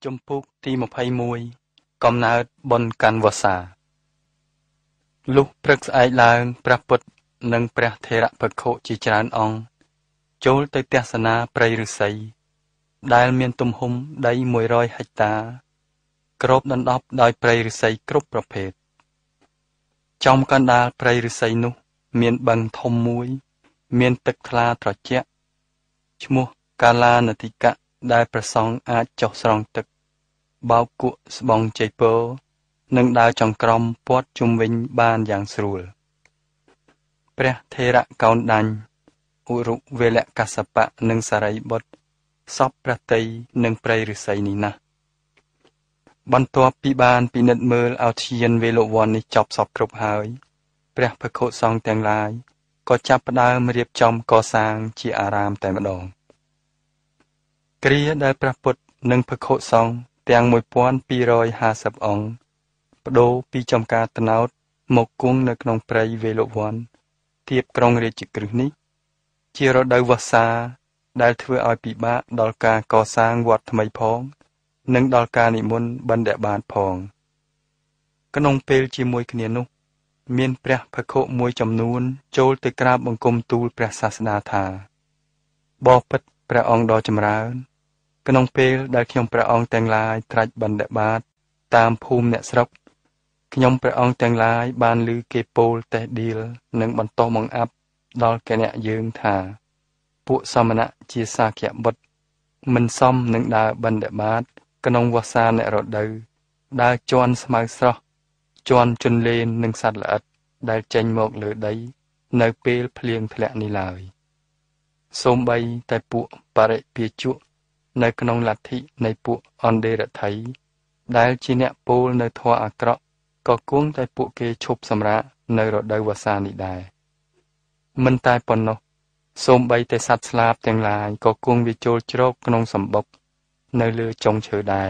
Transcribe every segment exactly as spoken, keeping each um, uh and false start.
ជំពូកទីម្ភៃមួយកំណើតបុណ្យកាន់វស្សាលុះព្រឹកស្អែកឡើងព្រះពុទ្ធនិងព្រះថេរភិក្ខុជាច្រើនអង្គចូលទៅទស្សនាព្រៃឫស្សីដែលមានទំហំដីមួយរយហិកតាគ្របដណ្ដប់ដោយព្រៃឫស្សីគ្រប់ប្រភេទចំកណ្ដាលព្រៃឫស្សីនោះមានបឹងធំមួយមានទឹកថ្លាត្រជាក់ឈ្មោះកាឡានតិកៈដែលព្រះសង្ឃអាចចុះស្រង់ទឹកបោកគក់ស្បង់ជ័យពរនិងដើរចង្ក្រមព័ទ្ធជុំវិញបានយ៉ាងស្រួលព្រះថេរកោណ្ឌញ្ញឧរុវេលកស្សបៈនិងសារីបុត្រសពព្រះតីនិងព្រៃឫស្សីនេះណាស់បន្ទាប់ពីបានពិនិត្យមើលអោធានវេលវ័ននេះចប់សពគ្រប់ហើយព្រះភិក្ខុសង្ឃទាំងឡាយក៏ចាប់ផ្ដើមរៀបចំកសាងជាអារាមតែម្ដងគ្រាដែលព្រះពុទ្ធនិងភិក្ខុសង្ឃទាំងមួយពាន់ពីររយហាសិបអង្គបដូរពីចំការត្នោតមកគង់នៅក្នុងព្រៃវេលវ័នទៀបក្រុងរាជក្រឹសនេះជារដូវវស្សាដែលធ្វើឲ្យពិបាកដល់ការកសាងវត្តថ្មីផងនិងដល់ការនិមន្តបណ្ឌបាតផងក្នុងពេលជាមួយគ្នានោះមានព្រះភិក្ខុមួយចំនួនចូលទៅក្រាបបង្គំទូលព្រះសាស្តាថាបបិទ្ធព្រះអង្គដ៏ចម្រើនក្នុងពេលដែលខ្ញុំព្រះអង្គទាំងឡាយត្រាច់បណ្ឌបាតតាមភូមិអ្នកស្រុកខ្ញុំព្រះអង្គទាំងឡាយបានឮគេពោលតេះដៀលនិងបន្តបង្អាប់ដល់គណៈយើងថាពួកសមណៈជាសាក្យបុត្រមិនសមនឹងដើរបណ្ឌបាតក្នុងវស្សាអ្នករដូវដើរជន់ស្មៅស្រស់ជន់ជន់លេននិងសត្វល្អិតដែលចេញមកលើដីនៅពេលភ្លៀងធ្លាក់នេះឡើយសូម្បីតែពួកបរិពាជុនៅក្នុងលទ្ធិនៃពួកអន្តេរថៃដែលជាអ្នកពោលនៅធម៌អាក្រក់ក៏គង់តែពួកគេឈប់សម្រាកនៅរដូវវស្សានេះដែរមិនតែប៉ុណ្ណោះសូម្បីតែសត្វស្លាបទាំងឡាយក៏គង់វាចូលជ្រកក្នុងសម្បុកនៅលើចុងឈើដែរ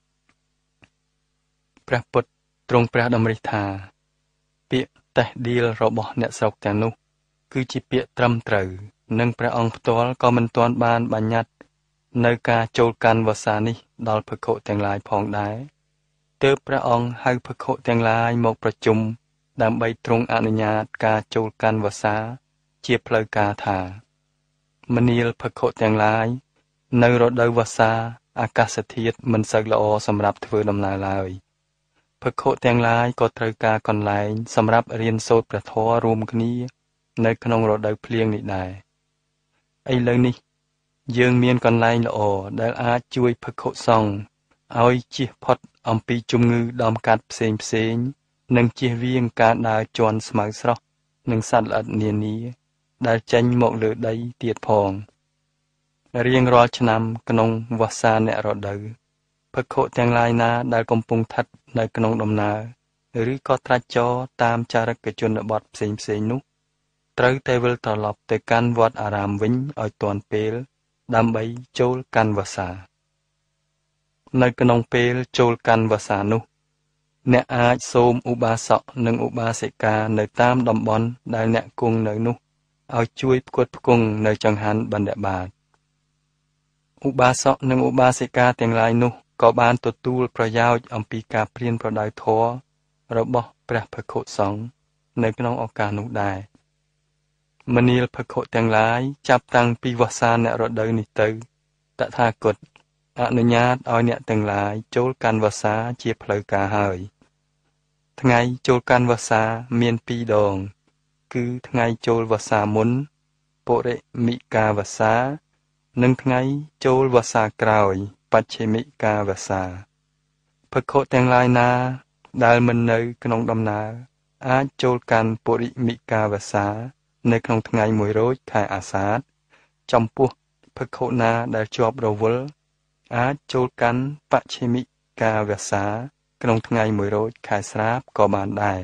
ព្រះពុទ្ធទ្រង់ព្រះតម្រិះថាពាក្យតេះដៀលរបស់អ្នកស្រុកទាំងនោះគឺជាពាក្យត្រឹមត្រូវនិងព្រះអង្គផ្ទាល់ក៏មិនទាន់បានបញ្ញត្តិនៅការចូលកាន់វស្សានេះដល់ភិក្ខុទាំងឡាយផងដែរទើបព្រះអង្គហៅភិក្ខុទាំងឡាយមកប្រជុំដើម្បីទ្រង់អនុញ្ញាតការចូលកាន់វស្សាជាផ្លូវការថាមនាលភិក្ខុទាំងឡាយនៅរដូវវស្សាអាកាសធាតុមិនសូវល្អសម្រាប់ធ្វើដំណើរឡើយភិក្ខុទាំងឡាយក៏ត្រូវការកន្លែងសម្រាប់រៀនសូត្រព្រះធម៌រួមគ្នានៅក្នុងរដូវភ្លៀងនេះដែរឥឡូវនេះយើងមានកន្លែងល្អដែលអាចជួយភិក្ខុសង្ឃឲ្យជៀសផុតអំពីជំងឺដំកាត់ផ្សេងផ្សេងនិងជៀសវាងការដើរជន់ស្មៅស្រស់និងសត្វល្អិតនានាដែលចេញមកលើដីទៀតផងរៀងរាល់ឆ្នាំក្នុងវស្សាអ្នករដូវភិក្ខុទាំងឡាយណាដែលកំពុងស្ថិតនៅក្នុងដំណើរឬក៏ត្រាច់ចរតាមចារិកជនបទផ្សេងផ្សេងនោះត្រូវតែវិលត្រឡប់ទៅកាន់វត្តអារាមវិញឲ្យទាន់ពេលដើម្បីចូលកាន់វស្សានៅក្នុងពេលចូលកាន់វស្សានោះអ្នកអាចសូមឧបាសកនិងឧបាសិកានៅតាមតំបន់ដែលអ្នកគង់នៅនោះឲ្យជួយផ្គត់ផ្គង់នៅចង្ហាន់បណ្ឌបាតឧបាសកនិងឧបាសិកាទាំងឡាយនោះក៏បានទទួលប្រយោជន៍អំពីការព្រានប្រដៅធម៌របស់ព្រះភិក្ខុសង្ឃនៅក្នុងឱកាសនោះដែរមនាលភិក្ខុទាំងឡាយចាប់តាំងពីវស្សាអ្នករដូវនេះទៅតថាគតអនុញ្ញាតឲ្យអ្នកទាំងឡាយចូលកាន់វស្សាជាផ្លូវការហើយថ្ងៃចូលកាន់វស្សាមានពីរដងគឺថ្ងៃចូលវស្សាមុនពុរិមិកាវស្សានិងថ្ងៃចូលវស្សាក្រោយបច្ឆេមិកាវស្សាភិក្ខុទាំងឡាយណាដែលមិននៅក្នុងដំណើរអាចចូលកាន់ពុរិមិកាវស្សានៅក្នុងថ្ងៃមួយរោចខែអាសាឍចំពោះភិក្ខុណាដែលជាប់រវល់អាចចូលកាន់បច្ឆេមិកាវស្សាក្នុងថ្ងៃមួយរោចខែស្រាបក៏បានដែរ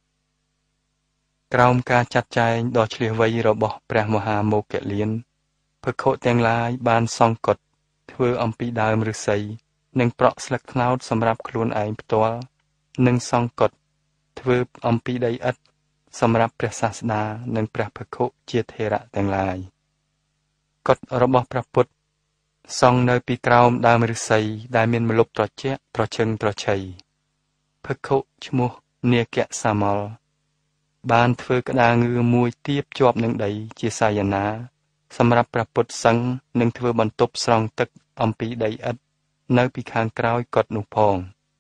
ក្រោមការចាត់ចែងដ៏ឆ្លៀសវៃរបស់ព្រះមហាមោគលានភិក្ខុទាំងឡាយបានសង្កត់ធ្វើអំពីដើមឫស្សីនិងប្រក់ស្លឹកត្នោតសម្រាប់ខ្លួនឯងផ្ទាល់និងសង្កត់ធ្វើអំពីដីឥដ្ឋសម្រាប់ព្រះសាស្តានិងព្រះភិក្ខុជាថេរៈទាំងឡាយកฎរបស់ព្រះពុទ្ធសង់នៅពីក្រោមដើមឫស្សីដែលមានម្លប់ត្រជាក់ត្រឈឹងត្រឈៃភិក្ខុឈ្មោះនាគសាមលបានធ្វើក្តារងឿមួយទៀបជាប់នឹងដីជាសាយនាសម្រាប់ព្រះពុទ្ធសង្ឃនឹងធ្វើបន្ទប់ស្រង់ទឹកអំពីដីឥដ្ឋនៅពីខាងក្រោយកុដិនោះផង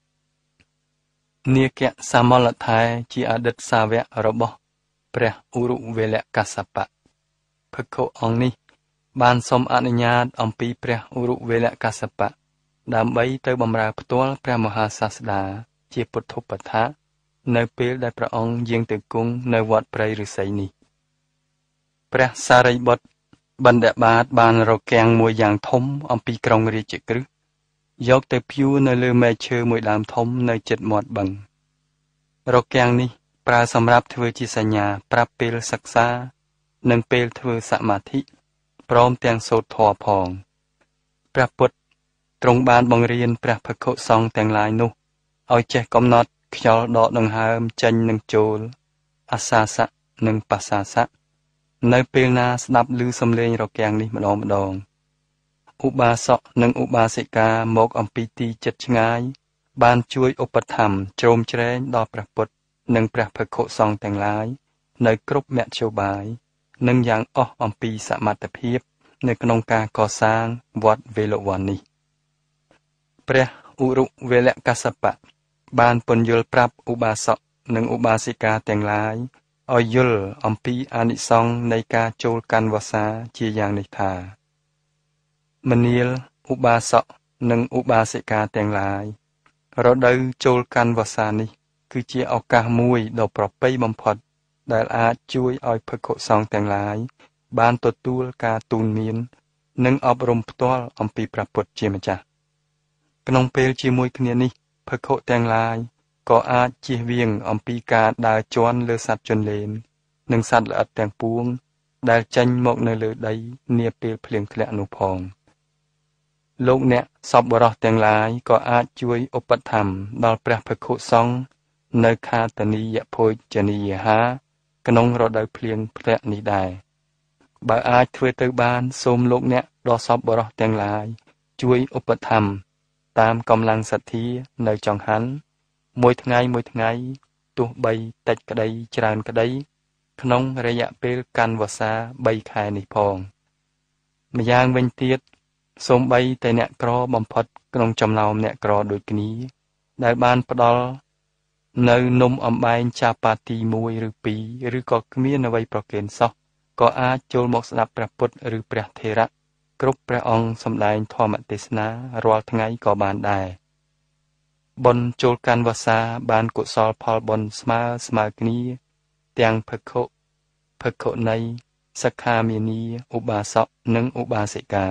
នាគសាមលថែជាអតីតសាវករបស់ព្រះឧរុវេលកស្សបៈភិក្ខុអង្គនេះបានសូមអនុញ្ញាតអំពីព្រះឧរុវេលកស្សបៈដើម្បីទៅបម្រើផ្ទាល់ព្រះមហាសាស្តាជាពុទ្ធុបដ្ឋានៅពេលដែលព្រះអង្គយាងទៅគង់នៅវត្តព្រៃឫស្សីនេះព្រះសារីបុត្របណ្ឌបាតបានរកាំងមួយយ៉ាងធំអំពីក្រុងរាជក្រឹសយកទៅព្យួរនៅលើមែកឈើមួយដើមធំនៅជិតមាត់បឹងរកាំងនេះប្រើសម្រាប់ធ្វើជាសញ្ញាប្រាប់ពេលសិក្សានិងពេលធ្វើសមាធិព្រមទាំងសូត្រធម៌ផងព្រះពុទ្ធទ្រង់បានបង្រៀនព្រះភិក្ខុសង្ឃទាំងឡាយនោះឲ្យចេះកំណត់ខ្យល់ដកដង្ហើមចេញនិងចូលអាសាសៈនិងបសាសៈនៅពេលណាស្ដាប់ឮសំឡេងរកាំងនេះម្ដងម្ដងឧបាសកនិងឧបាសិកាមកអំពីទីជិតឆ្ងាយបានជួយឧបត្ថម្ភជ្រោមជ្រែងដល់ព្រះពុទ្ធនិងព្រះភិក្ខុសង្ឃទាំងឡាយនៅគ្រប់មធ្យោបាយនិងយ៉ាងអស់អំពីសមត្ថភាពនៅក្នុងការកសាងវត្តវេលវ័ននេះព្រះឧរុវេលកស្សបៈបានពន្យល់ប្រាប់ឧបាសកនិងឧបាសិកាទាំងឡាយឲ្យយល់អំពីអានិសង្សនៃការចូលកាន់វស្សាជាយ៉ាងនេះថាមនាលឧបាសកនិងឧបាសិកាទាំងឡាយរដូវចូលកាន់វស្សានេះគឺជាឱកាសមួយដ៏ប្រពៃបំផុតដែលអាចជួយឲ្យភិក្ខុសង្ឃទាំងឡាយបានទទួលការទូនមាននិងអប់រំផ្ទាល់អំពីព្រះពុទ្ធជាម្ចាស់ក្នុងពេលជាមួយគ្នានេះភិក្ខុទាំងឡាយក៏អាចជៀសវាងអំពីការដើរជន់លើសត្វជន្លេននិងសត្វល្អិតទាំងពួងដែលចេញមកនៅលើដីនាពេលភ្លៀងធ្លាក់នោះផងលោកអ្នកសប្បុរសទាំងឡាយក៏អាចជួយឧបត្ថម្ភដល់ព្រះភិក្ខុសង្ឃនៅខាតនីយភោជនីយហាក្នុងរដូវភ្លៀងធ្លាក់នេះដែរបើអាចធ្វើទៅបានសូមលោកអ្នកដ៏សប្បុរសទាំងឡាយជួយឧបត្ថម្ភតាមកម្លាំងសទ្ធានៅចង្ហាន់មួយថ្ងៃមួយថ្ងៃទោះបីតិចក្តីច្រើនក្តីក្នុងរយៈពេលកាន់វស្សាបីខែនេះផងម្យ៉ាងវិញទៀតសូម្បីតែអ្នកក្របំផុតក្នុងចំណោមអ្នកក្រដូចគ្នាដែលបានផ្ដល់នៅនំអំបែងចាប៉ាទីមួយឬពីរឬក៏គ្មានអ្វីប្រគេនសោះក៏អាចចូលមកស្ដាប់ព្រះពុទ្ធឬព្រះថេរៈគ្រប់ព្រះអង្គសម្ដែងធម្មទេសនារាល់ថ្ងៃក៏បានដែរបុណ្យចូលកាន់វស្សាបានកុសលផលបុណ្យស្មើស្មើគ្នាទាំងភិក្ខុភិក្ខុនីសិក្ខាមានីឧបាសកនិងឧបាសិកា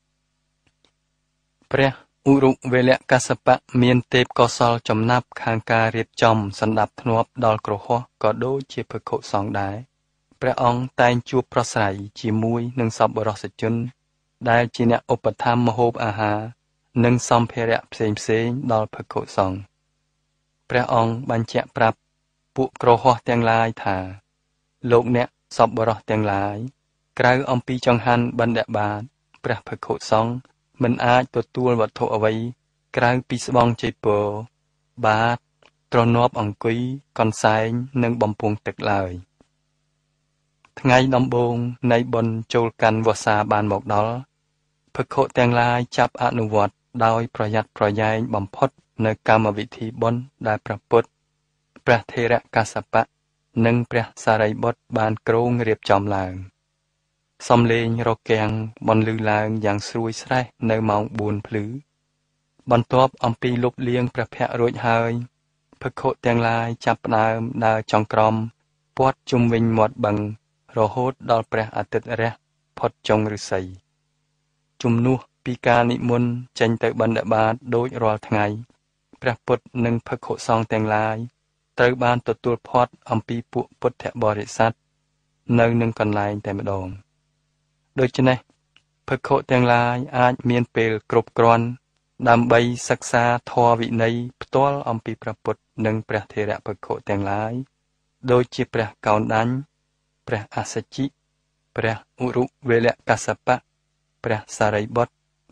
ព្រះឧរុវេលកស្សបៈមានទេពកោសល្យចំណាប់ខាងការរៀបចំសណ្ដាប់ធ្នាប់ដល់គ្រហស្ថក៏ដូចជាភិក្ខុសង្ឃដែរព្រះអង្គតែងជួបប្រស្រ័យជាមួយនឹងសប្បុរសជនដែលជាអ្នកឧបត្ថម្ភម្ហូបអាហារនិងសម្ភារៈផ្សេងផ្សេងដល់ភិក្ខុសង្ឃព្រះអង្គបញ្ជាក់ប្រាប់ពួកគ្រហស្ថទាំងឡាយថាលោកអ្នកសប្បុរសទាំងឡាយក្រៅអំពីចង្ហាន់បណ្ឌបាតព្រះភិក្ខុសង្ឃមិនអាចទទួលវត្ថុអ្វីក្រៅពីស្បង់ជ័យពរបាតទ្រនាប់អង្គុយកន្សែងនិងបំពង់ទឹកឡើយថ្ងៃដំបូងនៃបុណ្យចូលកាន់វស្សាបានមកដល់ភិក្ខុទាំងឡាយចាប់អនុវត្តដោយប្រយ័ត្នប្រយែងបំផុតនៅកម្មវិធីបុណ្យដែលព្រះពុទ្ធព្រះថេរកស្សបៈនិងព្រះសារីបុត្របានគ្រោងរៀបចំឡើងសំឡេងរកាំងបន្លឺឡើងយ៉ាងស្រួយស្រេះនៅម៉ោងបួនភ្លឺបន្ទាប់អំពីលុបលាងព្រះភ័ក្ត្ររួចហើយភិក្ខុទាំងឡាយចាប់ផ្ដើមដើរចង្ក្រមព័ទ្ធជុំវិញមាត់បឹងរហូតដល់ព្រះអាទិត្យរះផុតចុងឫស្សីជំនួសពីការនិមន្តចេញទៅបណ្ឌបាតដូចរាល់ថ្ងៃព្រះពុទ្ធនិងភិក្ខុសង្ឃទាំងឡាយត្រូវបានទទួលផាត់អំពីពួកពុទ្ធបរិស័ទនៅនឹងកន្លែងតែម្ដងដូច្នេះភិក្ខុទាំងឡាយអាចមានពេលគ្រប់គ្រាន់ដើម្បីសិក្សាធម៌វិន័យផ្ទាល់អំពីព្រះពុទ្ធនិងព្រះថេរភិក្ខុទាំងឡាយដូចជាព្រះកោណ្ឌញ្ញព្រះអស្សជិព្រះឧរុវេលកស្សបៈព្រះសារីបុត្រ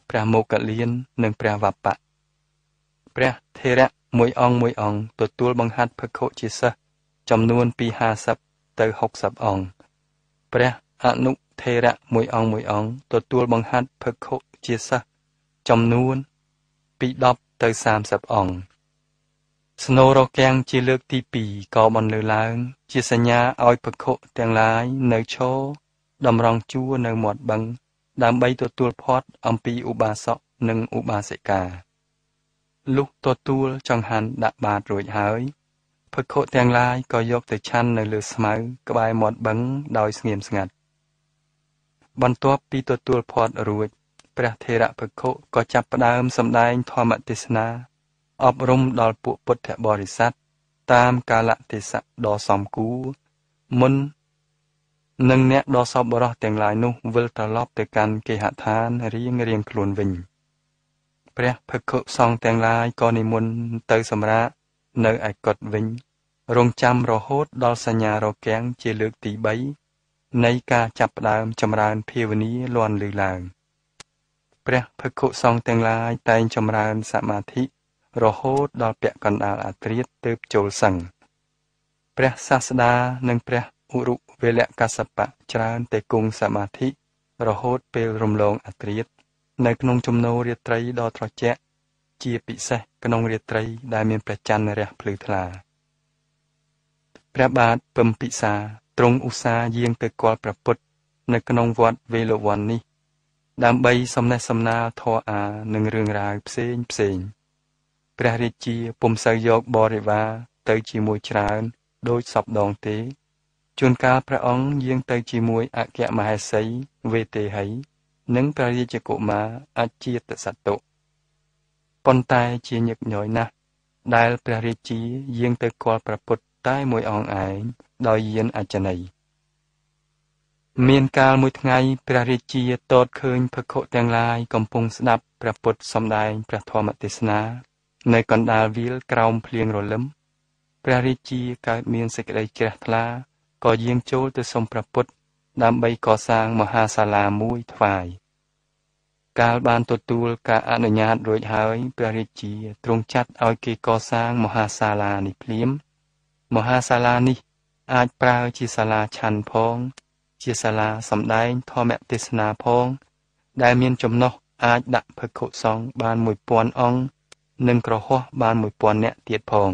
ព្រះមោគលាននិងព្រះវបៈព្រះថេរៈមួយអង្គមួយអង្គទទួលបង្ហាត់ភិក្ខុជាសិស្សចំនួនពីห้าสิบទៅหกสิบអង្គព្រះអនុថេរៈមួយអង្គមួយអង្គទទួលបង្ហាត់ភិក្ខុជាសិស្សចំនួនពីដប់ទៅសាមសិបអង្គស្នូរកាំងជាលើកទីពីរក៏បន្លឺឡើងជាសញ្ញាឲ្យភិក្ខុទាំងឡាយនៅឈរតម្រង់ជួរនៅមាត់បឹងដើម្បីទទួលផាត់អំពីឧបាសកនិងឧបាសិកាលុះទទួលចង្ហាន់ដាក់បាតរួចហើយភិក្ខុទាំងឡាយក៏យកទៅឆាន់នៅលើស្មៅក្បែរមាត់បឹងដោយស្ងៀមស្ងាត់បន្ទាប់ពីទទួលផាត់រួចព្រះថេរភិក្ខុក៏ចាប់ផ្ដើមសម្ដែងធម្មទេសនាអប់រំដល់ពួកពុទ្ធបរិស័ទតាមកាលៈទេសៈដ៏សមគួរមុននឹងអ្នកដ៏សប្បុរសទាំងឡាយនោះវិលត្រឡប់ទៅកាន់គេហដ្ឋានរៀងរៀងខ្លួនវិញព្រះភិក្ខុសង្ឃទាំងឡាយក៏និមន្តទៅសម្រាកនៅឯកុដិវិញរងចាំរហូតដល់សញ្ញារកាំងជាលើកទីបីនៃការចាប់ផ្ដើមចម្រើនភាវនាលាន់ឮឡើងព្រះភិក្ខុសង្ឃទាំងឡាយតែងចម្រើនសមាធិរហូតដល់ពាក់កណ្ដាលអាធ្រាត្រទើបចូលសឹងព្រះសាស្តានិងព្រះឧរុវេលកស្សបៈច្រើនតែគង់សមាធិរហូតពេលរំលងអាធ្រាត្រនៅក្នុងជំនោររាត្រីដ៏ត្រជាក់ជាពិសេសក្នុងរាត្រីដែលមានព្រះច័ន្ទរះភ្លឺថ្លាព្រះបាទពំពិសាទ្រង់ឧស្សាហ៍យាងទៅគាល់ព្រះពុទ្ធនៅក្នុងវត្តវេលវ័ននេះដើម្បីសំណេះសំណាលធម៌អានិងរឿងរ៉ាវផ្សេងផ្សេងព្រះរាជាពុំសូវយកបរិវារទៅជាមួយច្រើនដោយសពដងទេជួនកាលព្រះអង្គយាងទៅជាមួយអគ្គមហេសីវេទេហីនិងព្រះរាជកុមារអជាតសតុប៉ុន្តែជាញឹកញយណាស់ដែលព្រះរាជាយាងទៅគាល់ព្រះពុទ្ធតែមួយអង្គឯងដោយយានអចន័យមានកាលមួយថ្ងៃព្រះរាជាទតឃើញភិក្ខុទាំងឡាយកំពុងស្ដាប់ព្រះពុទ្ធសម្ដែងព្រះធម្មទេសនានៅកណ្ដាលវាលក្រោមភ្លៀងរលឹមព្រះរាជាកើតមានសេចក្តីជ្រះថ្លាក៏យាងចូលទៅសុំព្រះពុទ្ធដើម្បីកសាងមហាសាលាមួយថ្វាយកាលបានទទួលការអនុញ្ញាតរួចហើយព្រះរាជាទ្រង់ចាត់ឲ្យគេកសាងមហាសាលានេះភ្លាមមហាសាលានេះអាចប្រើជាសាលាឆាន់ផងជាសាលាសម្ដែងធម្មទេសនាផងដែលមានចំណុះអាចដាក់ភិក្ខុសង្ឃបានមួយពាន់អង្គនិងក្រហោះបានមួយពាន់នាក់ទៀតផង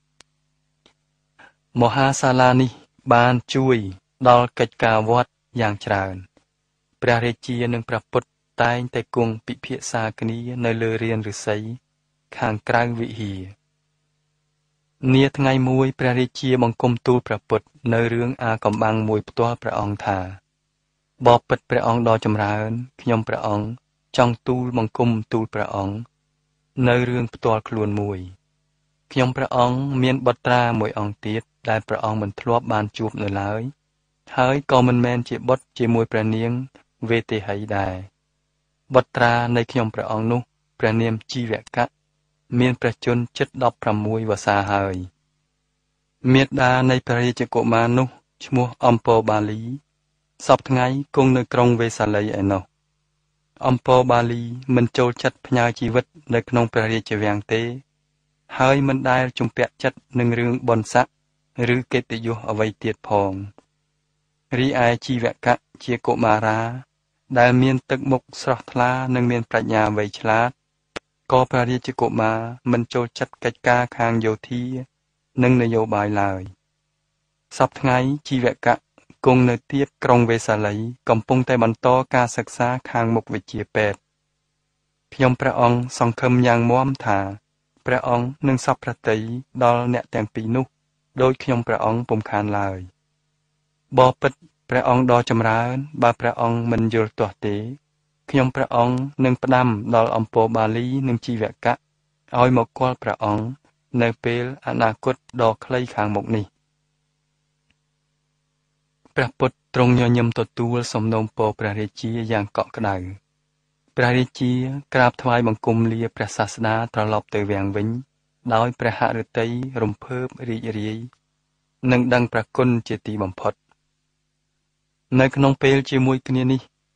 មហាសាលានេះបានជួយដល់កិច្ចការវត្តយ៉ាងច្រើនព្រះរាជានិងព្រះពុទ្ធតែងតែគង់ពិភាក្សាគ្នានៅលើរានឫស្សីខាងក្រៅវិហារនាថ្ងៃមួយព្រះរាជាបង្គំទូលព្រះពុទ្ធនៅរឿងអាកំបាំងមួយផ្ទាល់ព្រះអង្គថាបបិទ្ធព្រះអង្គដ៏ចម្រើនខ្ញុំព្រះអង្គចង់ទូលបង្គំទូលព្រះអង្គនៅរឿងផ្ទាល់ខ្លួនមួយខ្ញុំព្រះអង្គមានបុត្រាមួយអង្គទៀតដែលព្រះអង្គមិនធ្លាប់បានជួបនៅឡើយហើយក៏មិនមែនជាបុត្រជាមួយព្រះនាងវេទេហីដែរបុត្រានៃខ្ញុំព្រះអង្គនោះព្រះនាមជីវកៈមានព្រះជន្មជិតដប់ប្រាំមួយវស្សាហើយមាតានៃព្រះរាជកុមារនោះឈ្មោះអំពរបាលីសពថ្ងៃគង់នៅក្រុងវេសាលីឯណោះអំពរបាលីមិនចូលចិត្តផ្ញើជីវិតនៅក្នុងព្រះរាជវាំងទេហើយមិនដែលជំពាក់ចិត្តនឹងរឿងបុណ្យស័ក្តិឬកិត្តិយសអ្វីទៀតផងរីឯជីវកៈជាកុមារាដែលមានទឹកមុខស្រស់ថ្លានិងមានប្រាជ្ញាវៃឆ្លាតក៏ព្រះរាជកុមារមិនចូលចិត្តកិច្ចការខាងយោធានិងនយោបាយឡើយសប្តាហ៍ថ្ងៃជីវកៈគង់នៅទៀតក្រុងវេសាលីកំពុងតែបន្តការសិក្សាខាងមុខវិជ្ជាពេទ្យខ្ញុំព្រះអង្គសង្ឃឹមយ៉ាងមាំថាព្រះអង្គនឹងសព្វប្រតិដល់អ្នកទាំងពីរនោះដោយខ្ញុំព្រះអង្គពុំខានឡើយបបិទ្ធព្រះអង្គដ៏ចម្រើនបើព្រះអង្គមិនយល់ទាស់ទេខ្ញុំព្រះអង្គនឹងផ្ដាំដល់អំពរបាលីនិងជីវកៈឲ្យមកគាល់ព្រះអង្គនៅពេលអនាគតដ៏ខ្លីខាងមុខនេះព្រះពុទ្ធទ្រង់ញញឹមទទួលសំណូមពរព្រះរាជាយ៉ាងកក់ក្ដៅព្រះរាជាក្រាបថ្វាយបង្គំលាព្រះសាស្តាត្រឡប់ទៅវាំងវិញដោយព្រះហឫទ័យរំភើបរីករាយនិងដឹងព្រះគុណជាទីបំផុតនៅក្នុងពេលជាមួយគ្នានេះ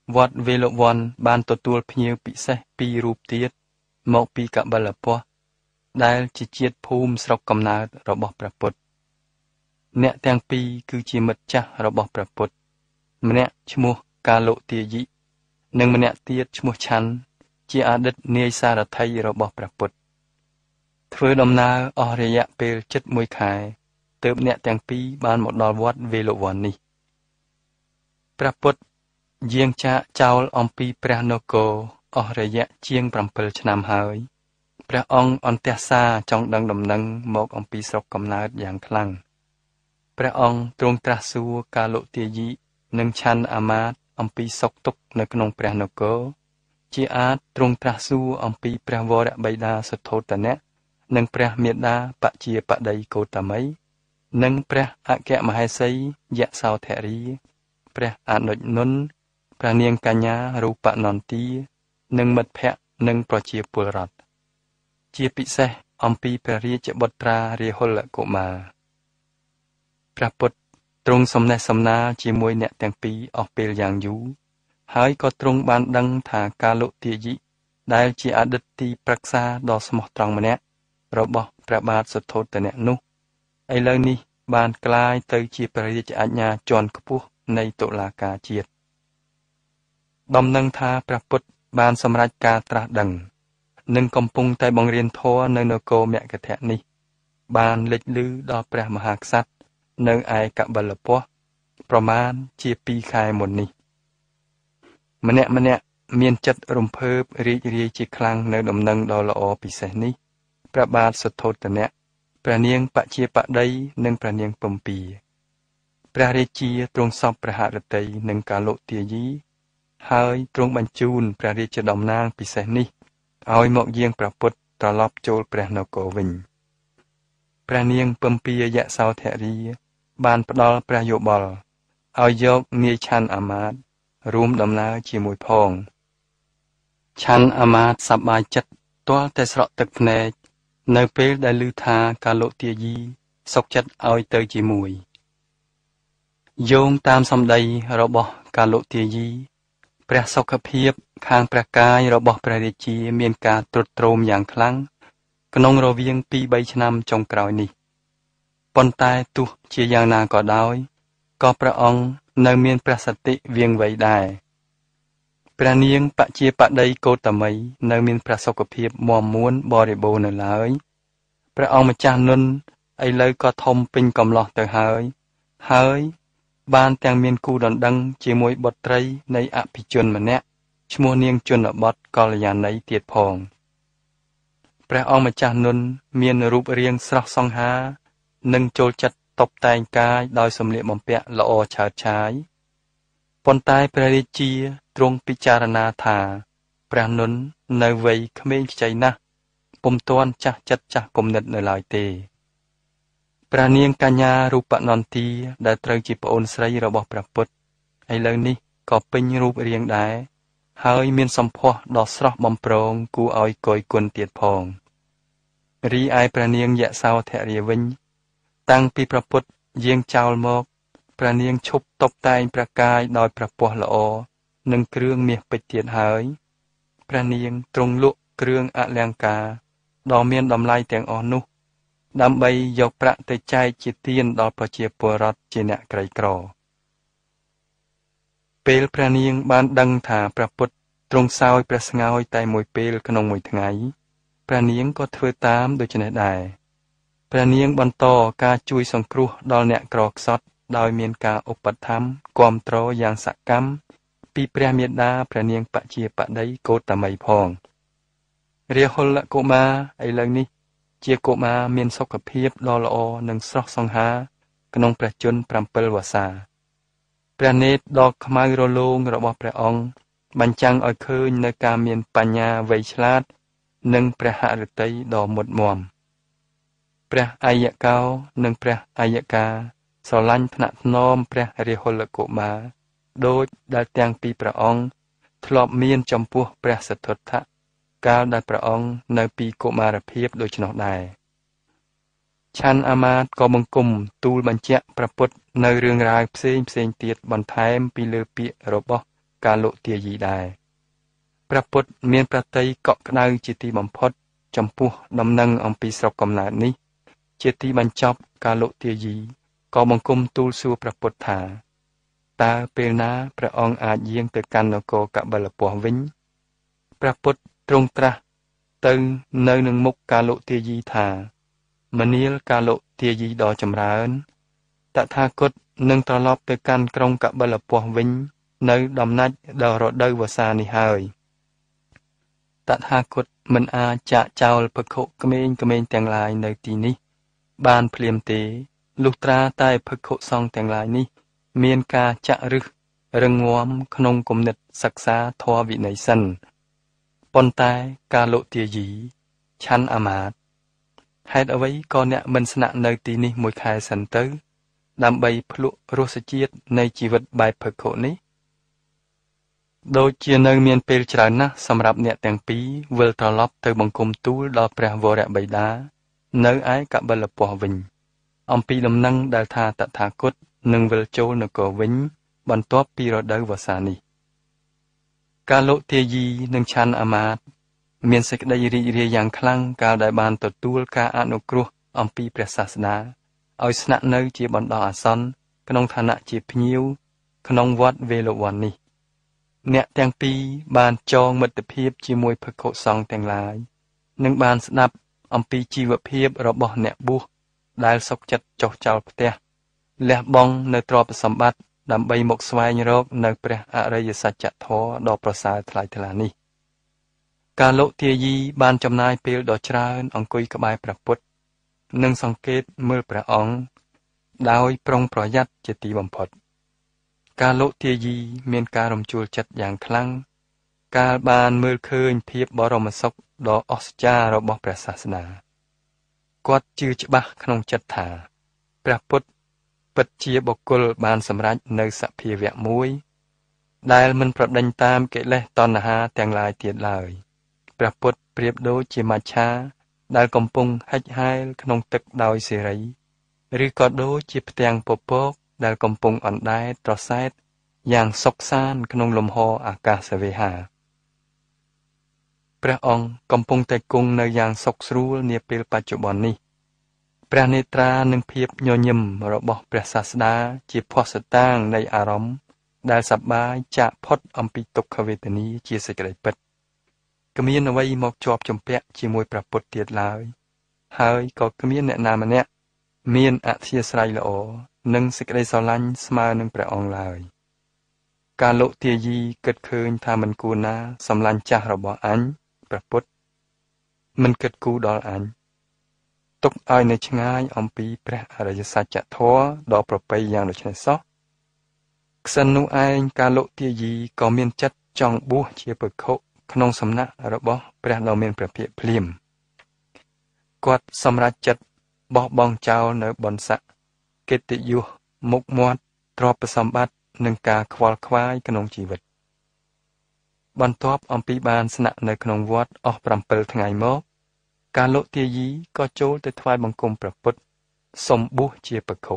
វត្តវេលវ័នបានទទួលភ្ញៀវពិសេសពីររូបទៀតមកពីកបិលពស្តុដែលជាជាតិភូមិស្រុកកំណើតរបស់ព្រះពុទ្ធអ្នកទាំងពីរគឺជាមិត្តចាស់របស់ព្រះពុទ្ធម្នាក់ឈ្មោះកាលុទាយិនិងម្នាក់ទៀតឈ្មោះឆាន់ជាអតីតនាយសារថីរបស់ព្រះពុទ្ធធ្វើដំណើរអស់រយៈពេលជិតមួយខែទើបអ្នកទាំងពីរបានមកដល់វត្តវេលវ័ននេះព្រះពុទ្ធយាងចាកចោលអំពីព្រះនគរអស់រយៈជាង7ឆ្នាំហើយព្រះអង្គអន្ទះសារចង់ដឹងដំណឹងមកអំពីស្រុកកំណើតយ៉ាងខ្លាំងព្រះអង្គទ្រង់ត្រាស់សួរកាលុទាយិនិងឆាន់អាមាត្យអំពីសុខទុក្ខនៅក្នុងព្រះនគរជាអាចទ្រង់ត្រាស់សួរអំពីព្រះវរបិតាសុទ្ធោទនៈនិងព្រះមេដាបជាបតីកោតមីនិងព្រះអគ្គមហេសីយសោធរីព្រះអនុជនុនព្រះនាងកញ្ញារូបនន្ទានិងមិត្តភ័ក្តិនិងប្រជាពលរដ្ឋជាពិសេសអំពីព្រះរាជបុត្រារាហុលកុមារព្រះពុទ្ធទ្រង់សំណេះសំណាលជាមួយអ្នកទាំងពីរអស់ពេលយ៉ាងយូរហើយក៏ទ្រង់បានដឹងថាកាលុទាយិដែលជាអតីតទីប្រឹក្សាដ៏ស្មោះត្រង់ម្នាក់របស់ព្រះបាទសុទ្ធោទនៈនោះឥឡូវនេះបានក្លាយទៅជាព្រះរាជអាជ្ញាជាន់ខ្ពស់នៃតុលាការជាតិដំណឹងថាព្រះពុទ្ធបានសម្រេចការត្រាស់ដឹងនិងកំពុងតែបង្រៀនធម៌នៅនគរមគធៈនេះបានលេចលឺដល់ព្រះមហាក្សត្រនៅឯកបិលពស្តុប្រមាណជាពីរខែមុននេះម្នាក់ម្នាក់មានចិត្តរំភើបរីករាយជាខ្លាំងនៅដំណឹងដ៏ល្អពិសេសនេះព្រះបាទសុទ្ធោទនៈព្រះនាងបជាបតីនិងព្រះនាងពំពីព្រះរាជាទ្រង់សពព្រះហឫទ័យនិងកាលុទាយិហើយទ្រង់បញ្ជូនព្រះរាជតំណាងពិសេសនេះឲ្យមកយាងព្រះពុទ្ធត្រឡប់ចូលព្រះនគរវិញព្រះនាងពំពីយសោធរីបានផ្ដល់ព្រះយោបល់ឲ្យយកនាយឆាន់អាមាត្យរួមដំណើរជាមួយផងឆាន់អាមាត្យសប្បាយចិត្តទាល់តែស្រក់ទឹកភ្នែកនៅពេលដែលឮថាកាលុទាយិសុខចិត្តឲ្យទៅជាមួយយោងតាមសម្ដីរបស់កាលុទាយិព្រះសុខភាពខាងព្រះកាយរបស់ព្រះរាជាមានការទ្រុឌទ្រោមយ៉ាងខ្លាំងក្នុងរវាង ពីរបី ឆ្នាំចុងក្រោយនេះប៉ុន្តែទោះជាយ៉ាងណាក៏ដោយក៏ព្រះអង្គនៅមានព្រះសតិវាងវៃដែរព្រះនាងបជាបតីកោតមីនៅមានព្រះសុខភាពមាំមួនបរិបូរណ៍នៅឡើយព្រះអង្គម្ចាស់នុនឥឡូវក៏ធំពេញកំឡោះទៅហើយហើយបានទាំងមានគូដណ្ដឹងជាមួយបុត្រីនៃអភិជនម្នាក់ឈ្មោះនាងជនបតកល្យាណីទៀតផងព្រះអង្គម្ចាស់នុនមានរូបរាងស្រស់សង្ហានិងចូលចិត្តតុបតែងកាយដោយសម្លៀកបំពាក់ល្អឆើតឆាយប៉ុន្តែព្រះរាជាទ្រង់ពិចារណាថាព្រះនុននៅវ័យក្មេងខ្ចីណាស់ពុំទាន់ចាស់ចិត្តចាស់គំនិតនៅឡើយទេព្រះនាងកញ្ញារូបនន្ទាដែលត្រូវជាប្អូនស្រីរបស់ព្រះពុទ្ធឥឡូវនេះក៏ពេញរូបរាងដែរហើយមានសម្ផស្សដ៏ស្រស់បំព្រងគួរឲ្យគយគន់ទៀតផងរីឯព្រះនាងយសោធរាវិញតាំងពីព្រះពុទ្ធយាងចោលមកព្រះនាងឈប់តុបតែងព្រះកាយដោយព្រះពស្ត្រល្អនិងគ្រឿងមាសពេជ្រទៀតហើយព្រះនាងទ្រង់លក់គ្រឿងអលង្ការដ៏មានតម្លៃទាំងអស់នោះដើម្បីយកប្រាក់ទៅចែកជាទានដល់ប្រជាពលរដ្ឋជាអ្នកក្រីក្រពេលព្រះនាងបានដឹងថាព្រះពុទ្ធទ្រង់សោយព្រះស្ងោយតែមួយពេលក្នុងមួយថ្ងៃព្រះនាងក៏ធ្វើតាមដូច្នេះដែរព្រះនាងបន្តការជួយសង្គ្រោះដល់អ្នកក្រខ្សត់ដោយមានការឧបត្ថម្ភគាំទ្រយ៉ាងសកម្មពីព្រះមេដាព្រះនាងបជាបតីកោតមីផងរាហុលកុមារឥឡូវនេះជាកុមារមានសុខភាពដ៏ល្អនិងស្រស់សង្ហាក្នុងព្រះជន្ម7វស្សាព្រះនេត្រដ៏ខ្មៅរលោងរបស់ព្រះអង្គបញ្ចាំងឲ្យឃើញនៅការមានបញ្ញាវៃឆ្លាតនិងព្រះហឫទ័យដ៏មុតមាំព្រះអាយកោនិងព្រះអាយកាស្រឡាញ់ថ្នាក់ថ្នមព្រះរាហុលកុមារដូចដែលទាំងពីរព្រះអង្គធ្លាប់មានចំពោះព្រះសិទ្ធត្ថៈកាលដែលព្រះអង្គនៅពីកុមារភាពដូច្នោះដែរឆាន់អាមាត្យក៏បង្គំទូលបញ្ជាក់ព្រះពុទ្ធនៅរឿងរ៉ាវផ្សេងផ្សេងទៀតបន្ថែមពីលើពាក្យរបស់ការលក់ទាយីដែរព្រះពុទ្ធមានប្រតិយកក់ក្ដៅជាទីបំផុតចំពោះដំណឹងអំពីស្រុកកំណើតនេះជាទីបញ្ចប់ការលក់ទាយីក៏បង្គំទូលសួរព្រះពុទ្ធថាតើពេលណាព្រះអង្គអាចយាងទៅកាន់នគរកបិលពស្តុវិញព្រះពុទ្ធទ្រង់ត្រាស់ទៅនៅនឹងមុខការលក់ទាយីថាមនាលការលក់ទាយីដ៏ចម្រើនតថាគតនឹងត្រឡប់ទៅកាន់ក្រុងកបិលពស្តុវិញនៅដំណាច់ដល់រដូវវស្សានេះហើយតថាគតមិនអាចចាកចោលភិក្ខុក្មេងៗទាំងឡាយនៅទីនេះបានភ្លាមទេលុះត្រាតែភិក្ខុសង្ឃទាំងឡាយនេះមានការចាក់ឫសរឹងមាំក្នុងគំនិតសិក្សាធម៌វិន័យសិនប៉ុន្តែការលក់ទាយីឆាន់អាមាត្យហេតុអ្វីក៏អ្នកមិនស្នាក់នៅទីនេះមួយខែសិនទៅដើម្បីភ្លក់រសជាតិនៃជីវិតបែបភិក្ខុនេះដូចជានៅមានពេលច្រើនណាស់សម្រាប់អ្នកទាំងពីរវិលត្រឡប់ទៅបង្គំទូលដល់ព្រះវរបិតានៅឯកបិលពស្តុវិញអំពីដំណឹងដែលថាតថាគតនឹងវិលចូលនគរវិញបន្ទាប់ពីរដូវវស្សានេះការលក់ទាយីនិងឆាន់អាមាត្យមានសេចក្តីរីករាយយ៉ាងខ្លាំងកាលដែលបានទទួលការអនុគ្រោះអំពីព្រះសាស្តាឲ្យស្នាក់នៅជាបណ្ដោះអាសន្នក្នុងឋានៈជាភ្ញៀវក្នុងវត្តវេលវ័ននេះអ្នកទាំងពីរបានចងមិត្តភាពជាមួយភិក្ខុសង្ឃទាំងឡាយនិងបានស្ដាប់អំពីជីវភាពរបស់អ្នកបួសដែលសុខចិត្តចុះចោលផ្ទះលះបង់នៅទ្រព្យសម្បត្តិដើម្បីមកស្វែងរកនៅព្រះអរិយសច្ចធម៌ដ៏ប្រសើរថ្លៃថ្លានេះការលក់ទាយីបានចំណាយពេលដ៏ច្រើនអង្គុយក្បែរព្រះពុទ្ធនិងសង្កេតមើលព្រះអង្គដោយប្រុងប្រយ័ត្នជាទីបំផុតការលក់ទាយីមានការរំជួលចិត្តយ៉ាងខ្លាំងកាលបានមើលឃើញភាពបរមសុខដ៏អស្ចារ្យរបស់ព្រះសាសនាគាត់ជឿច្បាស់ក្នុងចិត្តថាព្រះពុទ្ធពិតជាបុគ្គលបានសម្រេចនៅសភាវៈមួយដែលមិនប្រដេញតាមកិលេសតណ្ហាទាំងឡាយទៀតឡើយព្រះពុទ្ធប្រៀបដូចជាមច្ឆាដែលកំពុងហិចហែលក្នុងទឹកដោយសេរីឬក៏ដូចជាផ្ទាំងពពកដែលកំពុងអណ្ដែតត្រសែតយ៉ាងសុខសាន្តក្នុងលំហអាកាសវេហាព្រះអង្គកំពុងតែគង់នៅយ៉ាងសុខស្រួលនាពេលបច្ចុប្បន្ននេះព្រះនេត្រានិងភាពញញឹមរបស់ព្រះសាស្តាជាភស្តុតាងនៃអារម្មណ៍ដែលសប្បាយចាកផុតអំពីទុក្ខវេទនាជាសេចក្តីពិតគ្មានអ្វីមកជាប់ជំពាក់ជាមួយព្រះពុទ្ធទៀតឡើយហើយក៏គ្មានអ្នកណាម្នាក់មានអធិស្ស្រ័យល្អនិងសេចក្តីស្រឡាញ់ស្មើនឹងព្រះអង្គឡើយការលក់ទាយីគិតឃើញថាមិនគួរណាសម្លាញ់ចាស់របស់អញព្រះពុទ្ធមិនគិតគូរដល់អញទុកឲ្យនៅឆ្ងាយអំពីព្រះអរិយសច្ចធម៌ដ៏ប្រពៃយ៉ាងដូចនេះសោះក្សិណនោះឯងការលក់ទាយីក៏មានចិត្តចង់បួសជាភិក្ខុក្នុងសំណាក់របស់ព្រះដ៏មានព្រះភិក្ខភ្លាមគាត់សម្រេចចិត្តបោះបង់ចោលនៅបុណ្យស័ក្តិកិត្តិយសមុខមាត់ទ្រព្យសម្បត្តិនិងការខ្វល់ខ្វាយក្នុងជីវិតបន្ទាប់អំពីបានស្នាក់នៅក្នុងវត្តអស់ប្រាំពិលថ្ងៃមកការលក់ទាយីក៏ចូលទៅថ្វាយបង្គំព្រះពុទ្ធសុំបួសជាភិក្ខុ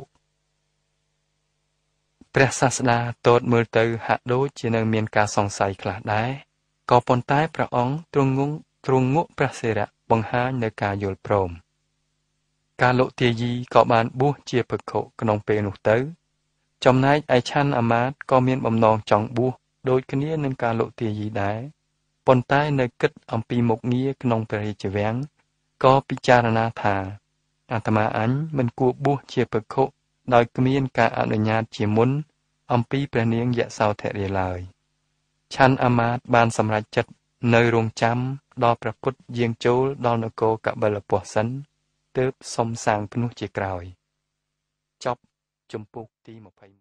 ព្រះសាស្តាទតមើលទៅហាក់ដូចជានៅមានការសង្ស័យខ្លះដែរក៏ប៉ុន្តែព្រះអង្គទ្រង់ងទ្រង់ងក់ព្រះសិរៈបង្ហាញនៅការយល់ព្រមការលក់ទាយីក៏បានបួសជាភិក្ខុក្នុងពេលនោះទៅចំណែកឯឆាន់អាមាត្យក៏មានបំណងចង់បួសដូចគ្នានឹងការលក់ទាយីដែរប៉ុន្តែនៅគិតអំពីមុខងារក្នុងព្រះរាជវាំងក៏ពិចារណាថាអាត្មាអញមិនគួរបួសជាភិក្ខុដោយគ្មានការអនុញ្ញាតជាមុនអំពីព្រះនាងយសោធរាឡើយឆាន់អាមាត្យបានសម្រេចចិត្តនៅរងចាំដល់ព្រះពុទ្ធយាងចូលដល់នគរកបិលពស្តុសិនទើបសុំសាងភ្នោះជាក្រោយចប់ជំពូកទីម្ភៃ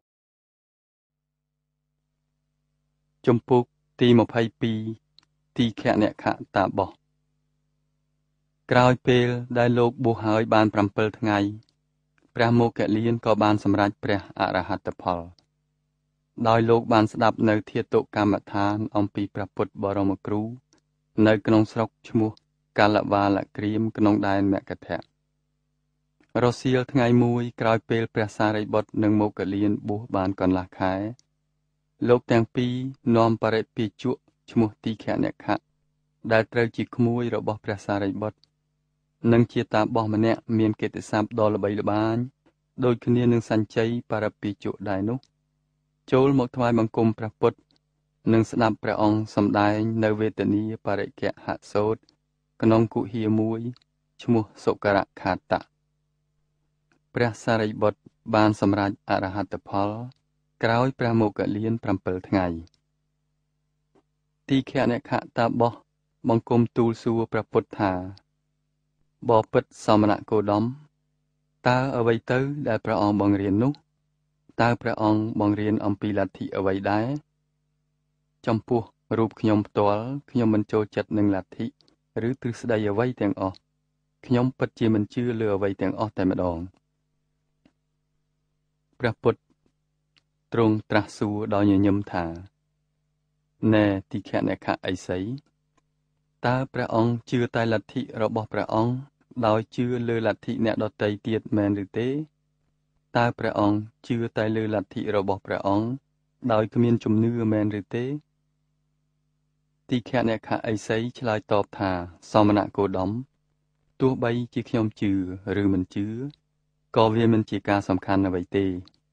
ជំពូកទីម្ភៃពីរទីខណៈខតាបោះក្រោយពេលដែលលោកបួសហើយបានប្រាំពិលថ្ងៃព្រះមោគលានក៏បានសម្រេចព្រះអរហត្តផលដោយលោកបានស្ដាប់នៅធាតុកម្មដ្ឋានអំពីព្រះពុទ្ធបរមគ្រូនៅក្នុងស្រុកឈ្មោះកាលវាលក្រៀមក្នុងដែនមគធៈរសៀលថ្ងៃមួយក្រោយពេលព្រះសារីបុត្រនិងមោគលានបួសបានកន្លះខែលោកទាំងពីរនាំបរិពាជក់ឈ្មោះទីខអ្នកខៈដែលត្រូវជាក្មួយរបស់ព្រះសារីបុត្រនិងជាតាបសម្នាក់មានកិត្តិស័ព្ទដ៏ល្បីល្បាញដូចគ្នានឹងសញ្ជ័យបរិពាជក់ដែរនោះចូលមកថ្វាយបង្គំព្រះពុទ្ធនិងស្ដាប់ព្រះអង្គសម្ដែងនៅវេទនីបរិក្ខហសូត្រក្នុងគុហាមួយឈ្មោះសុករខាតៈព្រះសារីបុត្របានសម្រេចអរហត្តផលក្រោយព្រះមោគលានប្រាំពីរថ្ងៃទីខអ្នកខតាបោះបង្គំទូលសួរព្រះពុទ្ធថាបបិទ្ធសមណគោតមតើអ្វីទៅដែលព្រះអង្គបង្រៀននោះតើព្រះអង្គបង្រៀនអំពីលទ្ធិអ្វីដែរចំពោះរូបខ្ញុំផ្ទាល់ខ្ញុំមិនចូលចិត្តនឹងលទ្ធិឬទ្រឹស្ដីអ្វីទាំងអស់ខ្ញុំពិតជាមិនជឿលើអ្វីទាំងអស់តែម្ដងព្រះពុទ្ធទ្រង់ត្រាស់សួរដល់ញញឹមថាណែទីខអ្នកខអីសីតើព្រះអង្គជឿតែលទ្ធិរបស់ព្រះអង្គដោយជឿលើលទ្ធិអ្នកដទៃទៀតមែនឬទេតើព្រះអង្គជឿតែលើលទ្ធិរបស់ព្រះអង្គដោយគ្មានជំនឿមែនឬទេទីខអ្នកខអីសីឆ្លើយតបថាសមណគោតមទោះបីជាខ្ញុំជឿឬមិនជឿក៏វាមិនជាការសំខាន់អ្វីទេ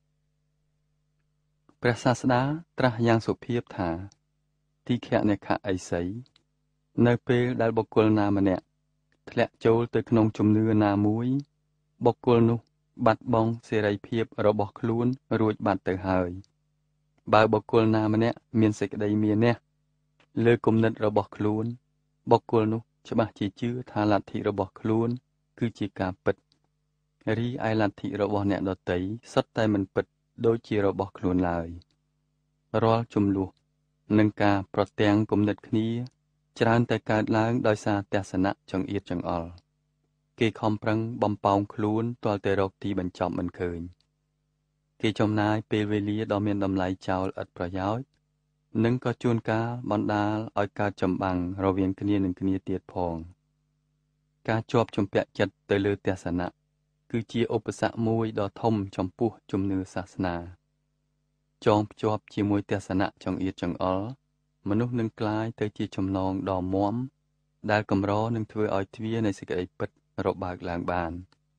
ព្រះសាស្តាត្រាស់យ៉ាងសុភាពថាទីខអ្នកខអីសីនៅពេលដែលបុគ្គលណាម្នាក់ធ្លាក់ចូលទៅក្នុងជំនឿណាមួយបុគ្គលនោះបាត់បង់សេរីភាពរបស់ខ្លួនរួចបាត់ទៅហើយបើបុគ្គលណាម្នាក់មានសេចក្តីមានះលើគំនិតរបស់ខ្លួនបុគ្គលនោះច្បាស់ជាជឿថាលទ្ធិរបស់ខ្លួនគឺជាការពិតរីឯលទ្ធិរបស់អ្នកដទៃសុទ្ធតែមិនពិតដូចជារបស់ខ្លួនឡើយរាល់ចំនួននិងការប្រទាំងគំនិតគ្នាច្រើនតែកើតឡើងដោយសារទស្សនៈចង្អៀតចង្អល់គេខំប្រឹងបំប៉ោងខ្លួនទាល់តែរកទីបញ្ចប់មិនឃើញគេចំណាយពេលវេលាដ៏មានតម្លៃចោលឥតប្រយោជន៍និងក៏ជួនកាលបណ្ដាលឲ្យកើតចម្បាំងរវាងគ្នានឹងគ្នាទៀតផងការជាប់ជំពាក់ចិត្តទៅលើទស្សនៈគឺជាឧបសគ្គមួយដ៏ធំចំពោះជំនឿសាសនាចងភ្ជាប់ជាមួយទស្សនៈចង្អៀតចង្អល់មនុស្សនឹងក្លាយទៅជាចំណងដ៏មាំដែលកម្រនឹងធ្វើឲ្យទ្វារនៃសេចក្តីពិតរបើកឡើងបាន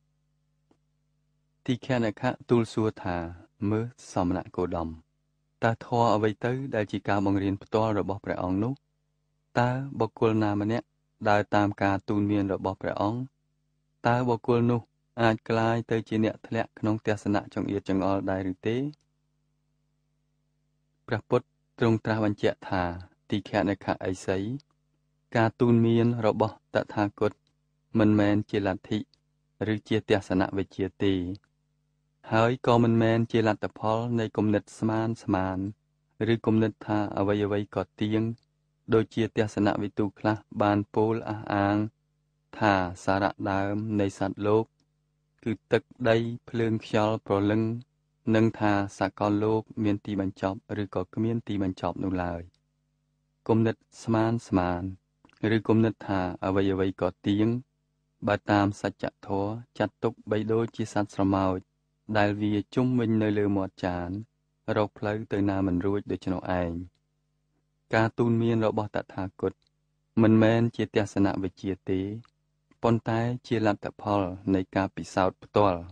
ទីខអ្នកខទូលសួរថាមើលសមណគោតមតើធម៌អ្វីទៅដែលជាការបង្រៀនផ្ទាល់របស់ព្រះអង្គនោះតើបុគ្គលណាម្នាក់ដើរតាមការទូន្មានរបស់ព្រះអង្គតើបុគ្គលនោះអាចក្លាយទៅជាអ្នកធ្លាក់ក្នុងទស្សនៈចង្អៀតចង្អល់ដែរឬទេព្រះពុទ្ធទ្រង់ត្រាស់បញ្ជាក់ថាទីខអ្នកខអីសីការទូន្មានរបស់តថាគតមិនមែនជាលទ្ធិឬជាទស្សនវិជ្ជាទេហើយក៏មិនមែនជាលទ្ធផលនៃគំនិតស្មានស្មានឬគំនិតថាអ្វីអ្វីក៏ទៀងដូចជាទស្សនវិទូខ្លះបានពោលអះអាងថាសារៈដើមនៃសត្វលោកគឺទឹកដីភ្លើងខ្យល់ប្រលឹងនិងថាសកលលោកមានទីបញ្ចប់ឬក៏គ្មានទីបញ្ចប់នោះឡើយគំនិតស្មានស្មានឬគំនិតថាអ្វីអ្វីក៏ទៀងបើតាមសច្ចធម៌ចាត់ទុកបីដូចជាសត្វស្រមោចដែលវាជុំវិញនៅលើមាត់ចានរកផ្លូវទៅណាមិនរួចដូច្នោះឯងការទូន្មានរបស់តថាគតមិនមែនជាទស្សនវិជ្ជាទេប៉ុន្តែជាលទ្ធផលនៃការពិសោធន៍ផ្ទាល់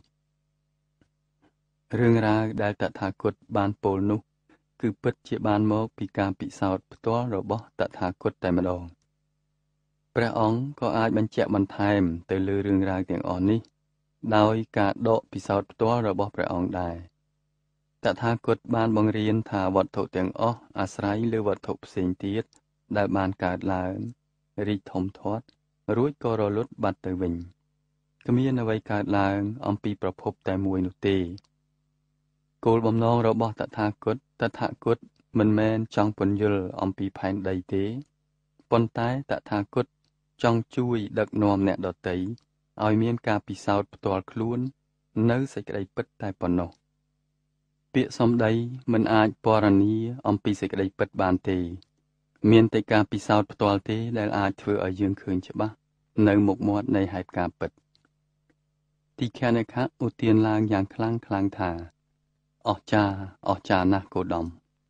រឿងរ៉ាវដែលតថាគតបានពោលនោះគឺពិតជាបានមកពីការពិសោធន៍ផ្ទាល់របស់តថាគតតែម្ដងព្រះអង្គក៏អាចបញ្ជាក់បន្ថែមទៅលើរឿងរ៉ាវទាំងអស់នេះដោយការដកពិសោធន៍ផ្ទាល់របស់ព្រះអង្គដែរតថាគតបានបង្រៀនថាវត្ថុទាំងអស់អាស្រ័យលើវត្ថុផ្សេងទៀតដែលបានកើតឡើងរីកធំធាត់រួចក៏រលត់បាត់ទៅវិញគ្មានអ្វីកើតឡើងអំពីប្រភពតែមួយនោះទេគោលបំណងរបស់តថាគតតថាគតមិនមែនចង់ពន្យល់អំពីផែនដីទេប៉ុន្តែតថាគតចង់ជួយដឹកនាំអ្នកដទៃឲ្យមានការពិសោធន៍ផ្ទាល់ខ្លួននៅសេចក្តីពិតតែប៉ុណ្ណោះពាក្យសម្ដីមិនអាចពណ៌នាអំពីសេចក្តីពិតបានទេមានតែការពិសោធន៍ផ្ទាល់ទេដែលអាចធ្វើឲ្យយើងឃើញច្បាស់នៅមុខមាត់នៃហេតុការណ៍ពិតទីខអ្នកខឧទានឡើងយ៉ាងខ្លាំងខ្លាំងថាអស្ចារ្យអស្ចារ្យណាស់គោតម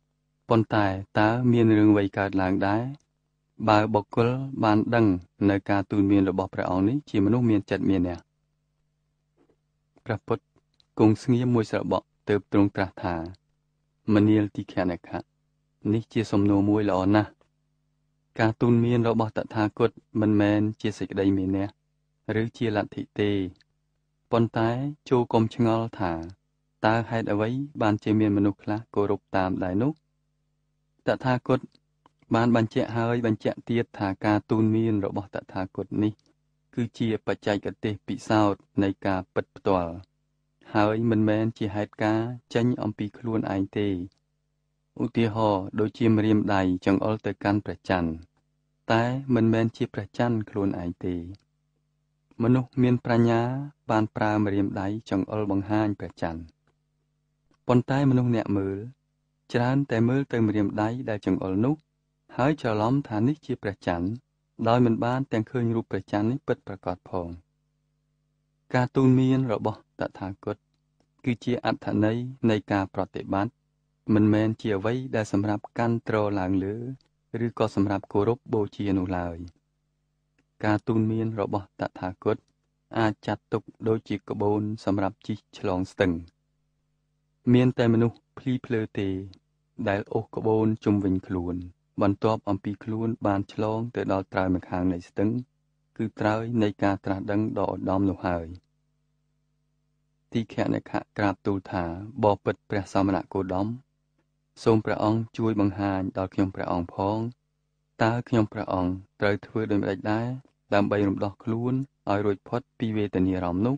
ប៉ុន្តែតើមានរឿងអ្វីកើតឡើងដែរបើបុគ្គលបានដឹងនៅការទូនមានរបស់ព្រះអង្គនេះជាមនុស្សមានចិត្តមានអ្នកព្រះពុទ្ធគង់ស្ងៀមមួយស្របក់ទើបទ្រង់ត្រាស់ថាមនាលទីខណខៈនេះជាសំណួរមួយល្អណាស់ការទូនមានរបស់តថាគតមិនមែនជាសេចក្តីមានអ្នកឬជាលទ្ធិទេប៉ុន្តែចូលកុំឆ្ងល់ថាតើហេតុអ្វីបានជាមានមនុស្សខ្លះគោរពតាមដែរនោះតថាគតបានបញ្ជាក់ហើយបញ្ជាក់ទៀតថាការទូនមានរបស់តថាគតនេះគឺជាបច្ចេកទេសពិសោធន៍នៃការពិតផ្ទាល់ហើយមិនមែនជាហេតុការណ៍ចេញអំពីខ្លួនឯងទេឧទាហរណ៍ដូចជាម្រាមដៃចង្អុលទៅកាន់ព្រះច័ន្ទតែមិនមែនជាព្រះច័ន្ទខ្លួនឯងទេមនុស្សមានប្រាជ្ញាបានប្រើម្រាមដៃចង្អុលបង្ហាញព្រះច័ន្ទប៉ុន្តែមនុស្សអ្នកមើលច្រើនតែមើលទៅម្រាមដៃដែលចង្អុលនោះហើយច្រឡំថានេះជាព្រះច័ន្ទដោយមិនបានទាំងឃើញរូបព្រះច័ន្ទនេះពិតប្រាកដផងការទូនមានរបស់តថាគតគឺជាអត្ថន័យនៃការប្រតិបត្តិមិនមែនជាអ្វីដែលសម្រាប់កាន់ទ្រឡើងលើឬក៏សម្រាប់គោរពបូជានោះឡើយការទូនមានរបស់តថាគតអាចចាត់ទុកដូចជាក្បូនសម្រាប់ជិះឆ្លងស្ទឹងមានតែមនុស្សភ្លីភ្លើទេដែលអូសក្បូនជុំវិញខ្លួនបន្ទាប់អំពីខ្លួនបានឆ្លងទៅដល់ត្រើយម្ខាងនៃស្ទឹងគឺត្រើយនៃការត្រាស់ដឹងដ៏ឧត្តមនោះហើយទីខណខៈក្រាបទូលថាបបិទ្ធព្រះសមណគោតមសូមព្រះអង្គជួយបង្ហាញដល់ខ្ញុំព្រះអង្គផងតើខ្ញុំព្រះអង្គត្រូវធ្វើដូចម្តេចដែរដើម្បីរំដោះខ្លួនឲ្យរួចផុតពីវេទនាអារម្មណ៍នោះ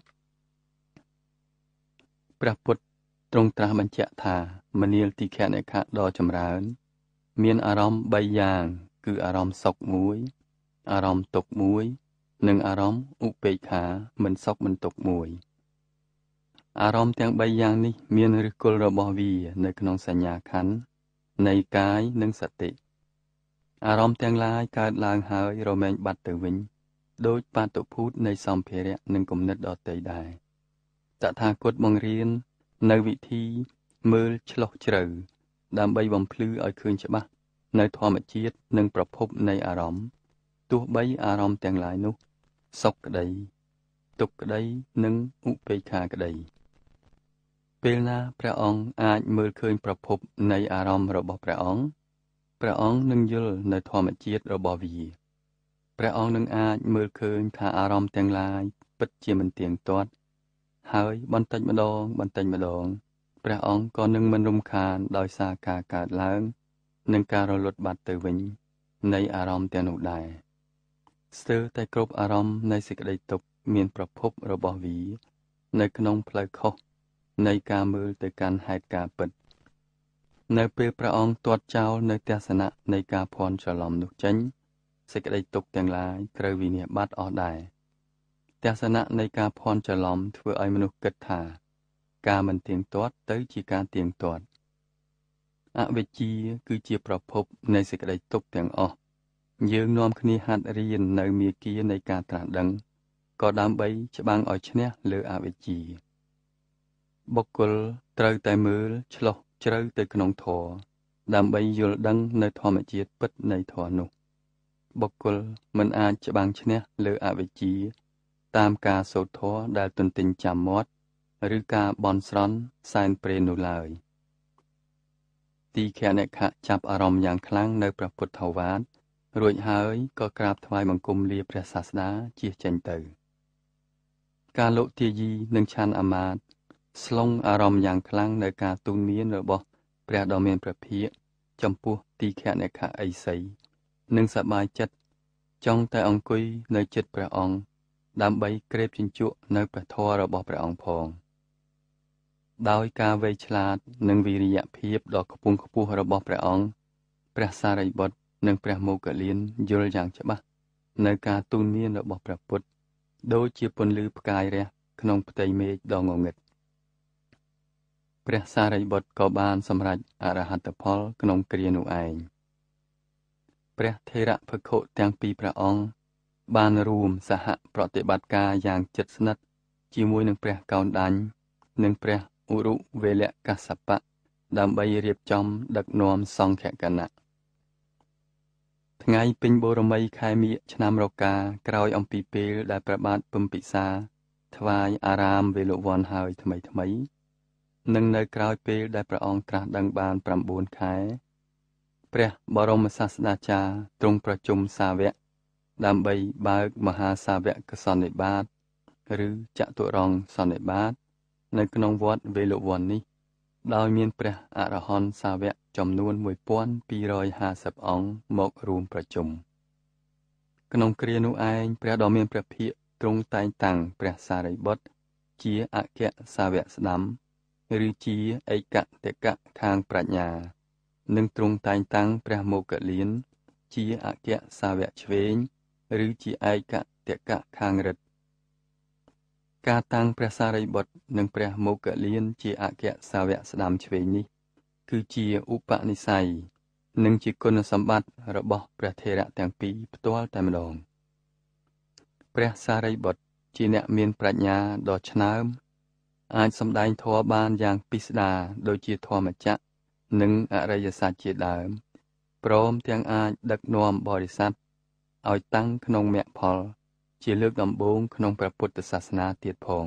ព្រះពុទ្ធទ្រង់ត្រាស់បញ្ជាក់ថាមនាលទីខណខៈដ៏ចម្រើនមានអារម្មណ៍បីយ៉ាងគឺអារម្មណ៍សុខមួយអារម្មណ៍ទុក្ខមួយនិងអារម្មណ៍ឧបេក្ខាមិនសុខមិនទុក្ខមួយអារម្មណ៍ទាំងបីយ៉ាងនេះមានឫសគល់របស់វានៅក្នុងសញ្ញាខណ្ឌនៃកាយនិងសតិអារម្មណ៍ទាំងឡាយកើតឡើងហើយរមែងបាត់ទៅវិញដោយបាតុភូតនៃសម្ភារៈនិងគំនិតដទៃដែរតថាគតបង្រៀននៅវិធីមើលឆ្លុះជ្រៅដើម្បីបំភ្លឺឲ្យឃើញច្បាស់នៅធម្មជាតិនិងប្រភពនៃអារម្មណ៍ទោះបីអារម្មណ៍ទាំងឡាយនោះសុខក្តីទុក្ខក្តីនិងឧបេក្ខាក្តីពេលណាព្រះអង្គអាចមើលឃើញប្រភពនៃអារម្មណ៍របស់ព្រះអង្គព្រះអង្គនឹងយល់នៅធម្មជាតិរបស់វាព្រះអង្គនឹងអាចមើលឃើញថាអារម្មណ៍ទាំងឡាយពិតជាមិនទៀងទាត់ហើយបន្តិចម្ដងបន្តិចម្ដងព្រះអង្គក៏នឹងមិនរំខានដោយសារការកើតឡើងនិងការរលត់បាត់ទៅវិញនៃអារម្មណ៍ទាំងនោះដែរស្ទើរតែគ្រប់អារម្មណ៍នៃសេចក្តីទុក្ខមានប្រភពរបស់វានៅក្នុងផ្លូវខុសនៃការមើលទៅកាន់ហេតុការណ៍ពិតនៅពេលព្រះអង្គទាត់ចោលនៅទស្សនៈនៃការភ័ន្តច្រឡំនោះចេញសេចក្តីទុក្ខទាំងឡាយត្រូវវិនាសបាត់អស់ដែរទស្សនៈនៃការភ័ន្តច្រឡំធ្វើឲ្យមនុស្សគិតថាការមិនទៀងទាត់ទៅជាការទៀងទាត់អវិជ្ជាគឺជាប្រភពនៃសេចក្តីទុក្ខទាំងអស់យើងនាំគ្នាហាត់រៀននៅមាគ៌ានៃការត្រាស់ដឹងក៏ដើម្បីច្បាំងឲ្យឈ្នះលើអវិជ្ជាបុគ្គលត្រូវតែមើលឆ្លុះជ្រៅទៅក្នុងធម៌ដើម្បីយល់ដឹងនៅធម្មជាតិពិតនៃធម៌នោះបុគ្គលមិនអាចច្បាំងឈ្នះលើអវិជ្ជាតាមការសូត្រធម៌ដែលទន្ទិញចាំមាត់ឬការបន់ស្រន់សែនព្រេននោះឡើយទីខណខៈចាប់អារម្មណ៍យ៉ាងខ្លាំងនៅព្រះពុទ្ធោវាទរួចហើយក៏ក្រាបថ្វាយបង្គំលាព្រះសាស្តាជៀសចេញទៅការលោកទាយីនិងឆាន់អាមាត្យស្លុងអារម្មណ៍យ៉ាងខ្លាំងនៅការទូនមានរបស់ព្រះដ៏មានព្រះភិក្ខចំពោះទីខណខៈឥសីនិងសប្បាយចិត្តចង់តែអង្គុយនៅជិតព្រះអង្គដើម្បីក្រេបជញ្ជក់នៅព្រះធម៌របស់ព្រះអង្គផងដោយការវៃឆ្លាតនិងវិរិយភាពដ៏ខ្ពង់ខ្ពស់របស់ព្រះអង្គព្រះសារីបុត្រនិងព្រះមោគលានយល់យ៉ាងច្បាស់នៅការទូនមានរបស់ព្រះពុទ្ធដូចជាពន្លឺផ្កាយរះក្នុងផ្ទៃមេឃដ៏ងងឹតព្រះសារីបុត្រក៏បានសម្រេចអរហត្តផលក្នុងគ្រានោះឯងព្រះថេរភិក្ខុទាំងពីរព្រះអង្គបានរួមសហប្រតិបត្តិការយ៉ាងជិតស្និទ្ធជាមួយនឹងព្រះកោណ្ឌញ្ញនិងព្រះឧរុវេលកស្សបៈដើម្បីរៀបចំដឹកនាំសង្ឃគណៈថ្ងៃពេញបូរមីខែមិញឆ្នាំរកាក្រោយអំពីពេលដែលព្រះបាទពំពិសាថ្វាយអារាមវេលវ័នហើយថ្មីថ្មីនិងនៅក្រោយពេលដែលព្រះអង្គត្រាស់ដឹងបាន9ខែព្រះបរមសាស្តាចារ្យទ្រង់ប្រជុំសាវកដើម្បីបើកមហាសាវកសន្និបាតឬចតុរង្គសន្និបាតនៅក្នុងវត្តវេលវ័ននេះដោយមានព្រះអរហន្តសាវកចំនួនមួយពាន់ពីររយហាសិបអង្គមករួមប្រជុំក្នុងគ្រានោះឯងព្រះដ៏មានព្រះភិក្ខទ្រង់តែងតាំងព្រះសារីបុត្រជាអគ្គសាវកស្ដាំឬជាឯកតេកៈខាងប្រាជ្ញានិងទ្រង់តែងតាំងព្រះមោគលានជាអគ្គសាវកឆ្វេងឬជាឯកតេកៈខាងរិទ្ធការតាំងព្រះសារីបុត្រនិងព្រះមោគលានជាអគ្គសាវកស្ដាំឆ្វេងនេះគឺជាឧបនិស្ស័យនិងជាគុណសម្បត្តិរបស់ព្រះថេរៈទាំងពីរផ្ទាល់តែម្ដងព្រះសារីបុត្រជាអ្នកមានប្រាជ្ញាដ៏ឆ្នើមអាចសម្ដែងធម៌បានយ៉ាងពិស្ដារដូចជាធម្មចក្រនិងអរិយសច្ចជាដើមព្រមទាំងអាចដឹកនាំបរិស័ទឲ្យតាំងក្នុងមគ្គផលជាលើកដំបូងក្នុងព្រះពុទ្ធសាសនាទៀតផង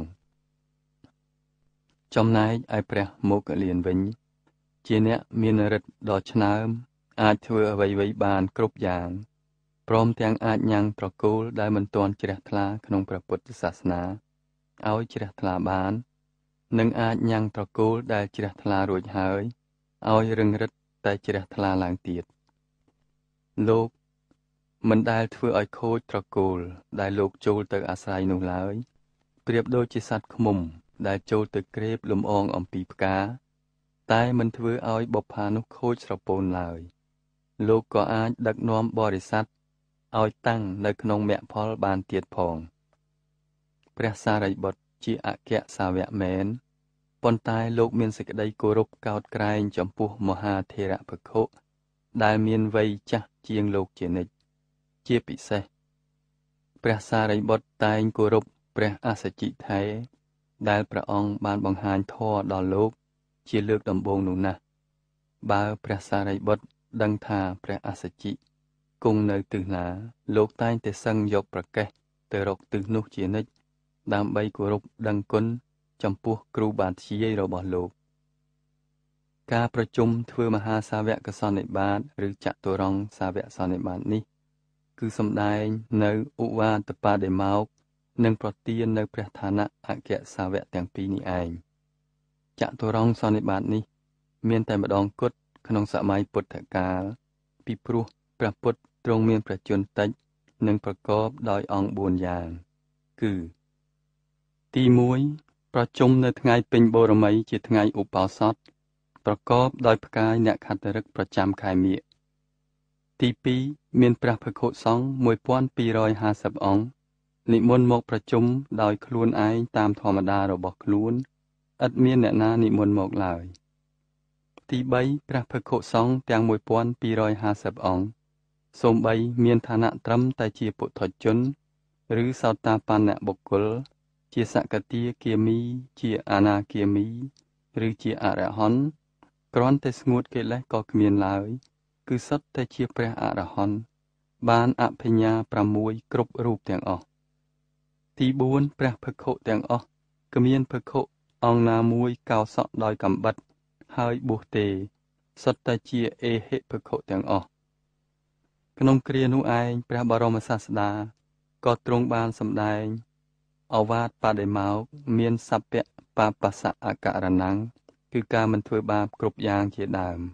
ចំណែកឯព្រះមោគលានវិញជាអ្នកមានឫទ្ធិដ៏ឆ្នើមអាចធ្វើអ្វីៗបានគ្រប់យ៉ាងព្រមទាំងអាចញ៉ាំងត្រកូលដែលមិនទាន់ជ្រះថ្លាក្នុងព្រះពុទ្ធសាសនាឲ្យជ្រះថ្លាបាននិងអាចញ៉ាំងត្រកូលដែលជ្រះថ្លារួចហើយឲ្យរឹងរិទ្ធតែជ្រះថ្លាឡើងទៀតលោកមិនដែលធ្វើឲ្យខូចត្រកូលដែលលោកចូលទៅអាស្រ័យនោះឡើយប្រៀបដូចជាសត្វឃ្មុំដែលចូលទៅក្រេបលំអងអំពីផ្កាតែមិនធ្វើឲ្យបុប្ផានោះខូចស្រពោនឡើយលោកក៏អាចដឹកនាំបរិស័ទឲ្យតាំងនៅក្នុងមគ្គផលបានទៀតផងព្រះសារីបុត្រជាអគ្គសាវកមែនប៉ុន្តែលោកមានសេចក្តីគោរពកោតក្រែងចំពោះមហាថេរភិក្ខុដែលមានវ័យចាស់ជាងលោកជានិច្ចជាពិសេសព្រះសារីបុត្រតែងគោរពព្រះអសជិថេរដែលព្រះអង្គបានបង្ហាញធម៌ដល់លោកជាលើកដំបូងនោះណាស់បើព្រះសារីបុត្រដឹងថាព្រះអសជិគង់នៅទិសណាលោកតែងតែសឹងយកប្រកេះទៅរកទិសនោះជានិច្ចដើម្បីគោរពដឹងគុណចំពោះគ្រូបាធ្យាយរបស់លោកការប្រជុំធ្វើមហាសាវកសន្និបាតឬចតុរង្គសាវកសន្និបាតនេះគឺសម្ដែងនៅឧវាទបដិមោក្ខនិងប្រទាននៅព្រះឋានៈអគ្គសាវកទាំងពីរនេះឯងចតុរង្គសន្និបាតនេះមានតែម្ដងគត់ក្នុងសម័យពុទ្ធកាលពីព្រោះព្រះពុទ្ធទ្រង់មានព្រះជន្មតិចនិងប្រកបដោយអង្គបួនយ៉ាងគឺទីមួយប្រជុំនៅថ្ងៃពេញបូរមីជាថ្ងៃឧបោសថប្រកបដោយផ្កាយអ្នកខត្តឫក្សប្រចាំខែមិញទីពីរមានព្រះភិក្ខុសង្ឃមួយពាន់ពីររយហាសិបអង្គនិមន្តមកប្រជុំដោយខ្លួនឯងតាមធម្មតារបស់ខ្លួនឥតមានអ្នកណានិមន្តមកឡើយទីបីព្រះភិក្ខុសង្ឃទាំងមួយពាន់ពីររយហាសិបអង្គសូម្បីមានឋានៈត្រឹមតែជាពុទ្ធជនឬសោតាបណ្ណបុគ្គលជាសក្កទាគាមីជាអនាគាមីឬជាអរហន្តគ្រាន់តែស្ងួតកិលេសក៏គ្មានឡើយគឺសុទ្ធតែជាព្រះអរហន្តបានអភិញ្ញាប្រាំមួយគ្រប់រូបទាំងអស់ទីបួនព្រះភិក្ខុទាំងអស់គ្មានភិក្ខុអង្គណាមួយកោសក់ដោយកំបិតហើយបួសទេសុទ្ធតែជាអេហិភិក្ខុទាំងអស់ក្នុងគ្រានោះឯងព្រះបរមសាស្តាក៏ទ្រង់បានសម្ដែងអវាទបដិមោក្ខមានសព្វបបស្សៈអករណង្ខគឺការមិនធ្វើបាបគ្រប់យ៉ាងជាដើម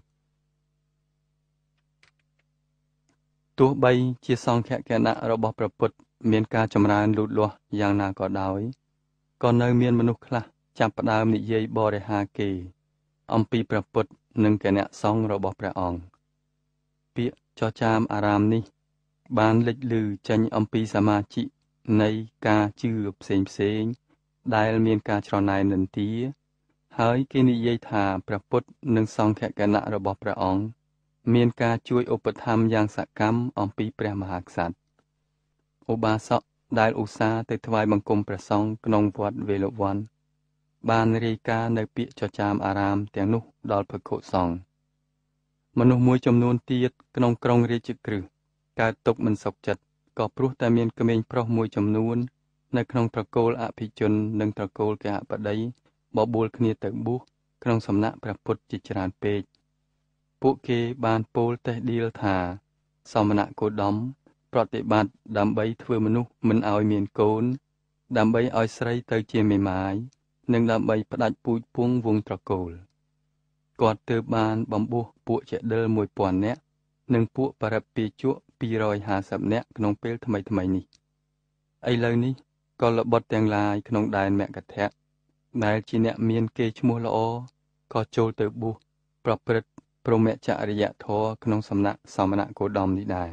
ទោះបីជាសង្ឃគណៈរបស់ព្រះពុទ្ធមានការចម្រើនលូតលាស់យ៉ាងណាក៏ដោយក៏នៅមានមនុស្សខ្លះចាប់ផ្ដើមនិយាយបរិហាគេអំពីព្រះពុទ្ធនិងគណៈសង្ឃរបស់ព្រះអង្គពាក្យចចាមអារាមនេះបានលេចឮចេញអំពីសមាជិកនៃការជឿផ្សេងផ្សេងដែលមានការច្រណែននិន្ទាហើយគេនិយាយថាព្រះពុទ្ធនិងសង្ឃគណៈរបស់ព្រះអង្គមានការជួយឧបត្ថម្ភយ៉ាងសកម្មអំពីព្រះមហាក្សត្រឧបាសកដែលឧស្សាហ៍ទៅថ្វាយបង្គំព្រះសង្ឃក្នុងវត្តវេលវ័នបានរាយការណ៍នៅពាក្យចចាមអារាមទាំងនោះដល់ភិក្ខុសង្ឃមនុស្សមួយចំនួនទៀតក្នុងក្រុងរាជក្រឹសកើតទុក្ខមិនសុខចិត្តក៏ព្រោះតែមានក្មេងប្រុសមួយចំនួននៅក្នុងត្រកូលអភិជននិងត្រកូលកហបតីបបួលគ្នាទៅបួសក្នុងសំណាក់ព្រះពុទ្ធជាច្រើនពេកពួកគេបានពោលតេះដៀលថាសមណគោតមប្រតិបត្តិដើម្បីធ្វើមនុស្សមិនឲ្យមានកូនដើម្បីឲ្យស្រីទៅជាមេម៉ាយនិងដើម្បីផ្ដាច់ពូជពងវងត្រកូលគាត់ទើបបានបំពោះពួកចេតិលមួយពាន់នាក់និងពួកបរិពាជក់ពីររយហាសិបនាក់ក្នុងពេលថ្មីថ្មីនេះឥឡូវនេះកុលបុត្រទាំងឡាយក្នុងដែនមគធៈដែលជាអ្នកមានកេរ្តិ៍ឈ្មោះល្អក៏ចូលទៅបួសប្រព្រឹត្តព្រហ្មចរិយធម៌ក្នុងសំណាក់សមណគោតមនេះដែរ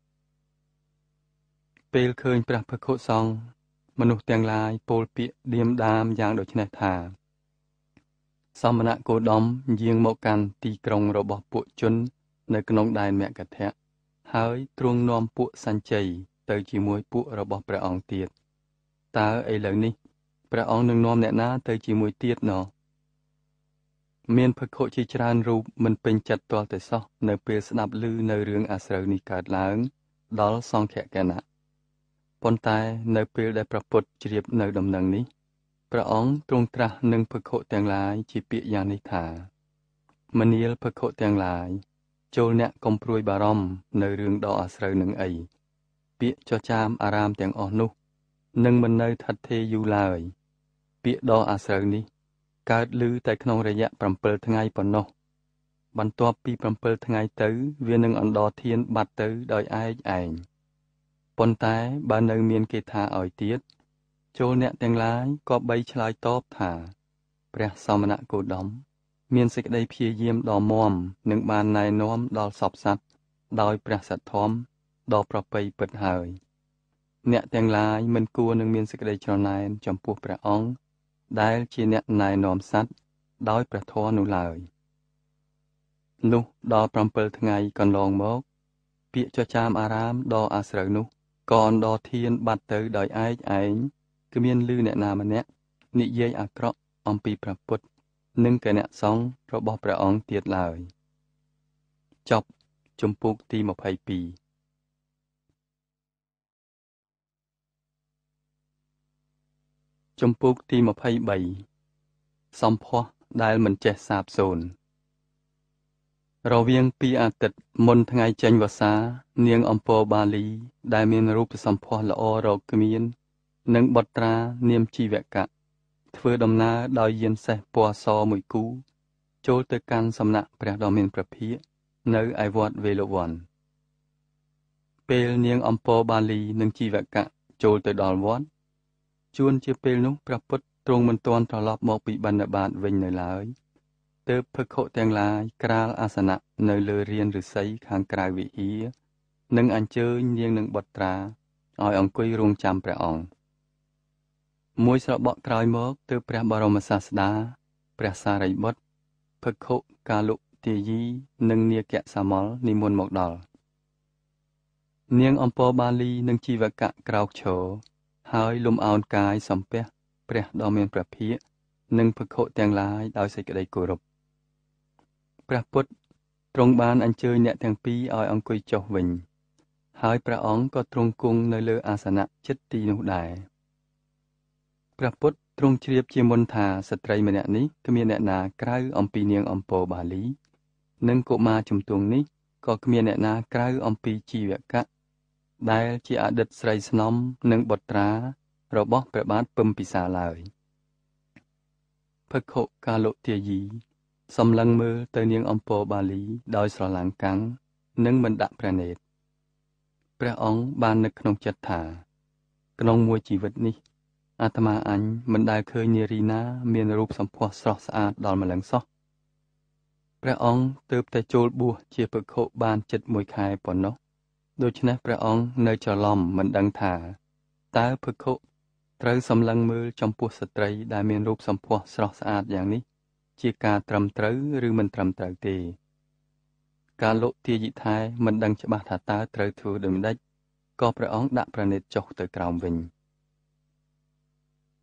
ពេលឃើញព្រះភិក្ខុសង្ឃមនុស្សទាំងឡាយពោលពាក្យឌៀមដាមយ៉ាងដូចនេះថាសមណគោតមយាងមកកាន់ទីក្រុងរបស់ពួកជននៅក្នុងដែនមគធៈហើយទ្រង់នាំពួកសញ្ជ័យទៅជាមួយពួករបស់ព្រះអង្គទៀតតើឥឡូវនេះព្រះអង្គនឹងនាំអ្នកណាទៅជាមួយទៀតណោះមានភិក្ខុជាច្រើនរូបមិនពេញចិត្តទាល់តែសោះនៅពេលស្ដាប់ឮនៅរឿងអាស្រូវនេះកើតឡើងដល់សង្ឃគណៈប៉ុន្តែនៅពេលដែលព្រះពុទ្ធជ្រាបនៅដំណឹងនេះព្រះអង្គទ្រង់ត្រាស់នឹងភិក្ខុទាំងឡាយជាពាក្យយ៉ាងនេះថាមនាលភិក្ខុទាំងឡាយចូលអ្នកកុំព្រួយបារម្ភនៅរឿងដ៏អាស្រូវនឹងអីពាក្យចចាមអារាមទាំងអស់នោះនឹងមិននៅថិតថេរយូរឡើយពាក្យដ៏អាស្រូវនេះកើតឮតែក្នុងរយៈ7ថ្ងៃប៉ុណ្ណោះបន្ទាប់ពី7ថ្ងៃទៅវានឹងអណ្ដោធានបាត់ទៅដោយឯកឯងប៉ុន្តែបើនៅមានគេថាឲ្យទៀតចូលអ្នកទាំងឡាយក៏បីឆ្លើយតបថាព្រះសមណគោតមមានសេចក្តីព្យាយាមដ៏មាំនឹងបានណែនាំដល់សពសត្វដោយព្រះសទ្ធម្មដ៏ប្រពៃពិតហើយអ្នកទាំងឡាយមិនគួរនឹងមានសេចក្តីច្រណែនចំពោះព្រះអង្គដែលជាអ្នកណែនាំសត្វដោយព្រះធម៌នោះឡើយនោះដល់7ថ្ងៃកន្លងមកពាក្យចចាមអារាមដ៏អាស្រូវនោះក៏អណ្ដោធានបាត់ទៅដោយឯកឯងគ្មានឮអ្នកណាម្នាក់និយាយអាក្រក់អំពីព្រះពុទ្ធនិងគណៈសង្ឃរបស់ព្រះអង្គទៀតឡើយចប់ជំពូកទីម្ភៃពីរជំពូកទីម្ភៃបីសម្ផស្សដែលមិនចេះសាបសូន្យរវាងពីអាទិត្យមុនថ្ងៃចេញវស្សានាងអំពរបាលីដែលមានរូបសម្ផស្សល្អរកគ្មាននិងបុត្រានាមជីវកៈធ្វើដំណើរដោយយានសេះពណ៌សមួយគូចូលទៅកាន់សំណាក់ព្រះដ៏មានព្រះភិក្ខនៅឯវត្តវេលវ័នពេលនាងអំពរបាលីនិងជីវកៈចូលទៅដល់វត្តជួនជាពេលនោះព្រះពុទ្ធទ្រង់មិនទាន់ត្រឡប់មកពីបិណ្ឌបាតវិញនៅឡើយទើបភិក្ខុទាំងឡាយក្រាលអាសនៈនៅលើរានឫស្សីខាងក្រៅវិហារនិងអញ្ជើញនាងនិងបុត្រាឲ្យអង្គុយរង់ចាំព្រះអង្គមួយស្របក់ក្រោយមកទើបព្រះបរមសាស្តាព្រះសារីបុត្រភិក្ខុកាលុទាយីនិងនាគសាមលនិមន្តមកដល់នាងអំពរបាលីនិងជីវកៈក្រោកឈរហើយលំអោនកាយសំពះព្រះដ៏មានព្រះភិក្ខនិងភិក្ខុទាំងឡាយដោយសេចក្តីគោរពព្រះពុទ្ធទ្រង់បានអញ្ជើញអ្នកទាំងពីរឲ្យអង្គុយចុះវិញហើយព្រះអង្គក៏ទ្រង់គង់នៅលើអាសនៈជិតទីនោះដែរព្រះពុទ្ធទ្រង់ជ្រាបជាមុនថាស្ត្រីម្នាក់នេះគ្មានអ្នកណាក្រៅអំពីនាងអំពរបាលីនិងកុមារជំទង់នេះក៏គ្មានអ្នកណាក្រៅអំពីជីវកៈដែលជាអតីតស្រីស្នំនិងបុត្រារបស់ព្រះបាទពឹមពិសាឡើយភិក្ខុកាលុទាយីសំឡឹងមើលទៅនាងអំពរបាលីដោយស្រឡាំងកាំងនិងមិនដាក់ព្រះនេត្រព្រះអង្គបាននឹកក្នុងចិត្តថាក្នុងមួយជីវិតនេះអាត្មាអញមិនដែលឃើញនារីណាមានរូបសម្ផស្សស្រស់ស្អាតដល់ម្លឹងសោះព្រះអង្គទើបតែចូលបួសជាភិក្ខុបានជិតមួយខែប៉ុណ្ណោះដូច្នេះព្រះអង្គនៅច្រឡំមិនដឹងថាតើភិក្ខុត្រូវសម្លឹងមើលចំពោះស្ត្រីដែលមានរូបសម្ផស្សស្រស់ស្អាតយ៉ាងនេះជាការត្រឹមត្រូវឬមិនត្រឹមត្រូវទេកាលុទាយិថែមិនដឹងច្បាស់ថាតើត្រូវធ្វើដូចម្តេចក៏ព្រះអង្គដាក់ព្រះនេត្រចុះទៅក្រោមវិញ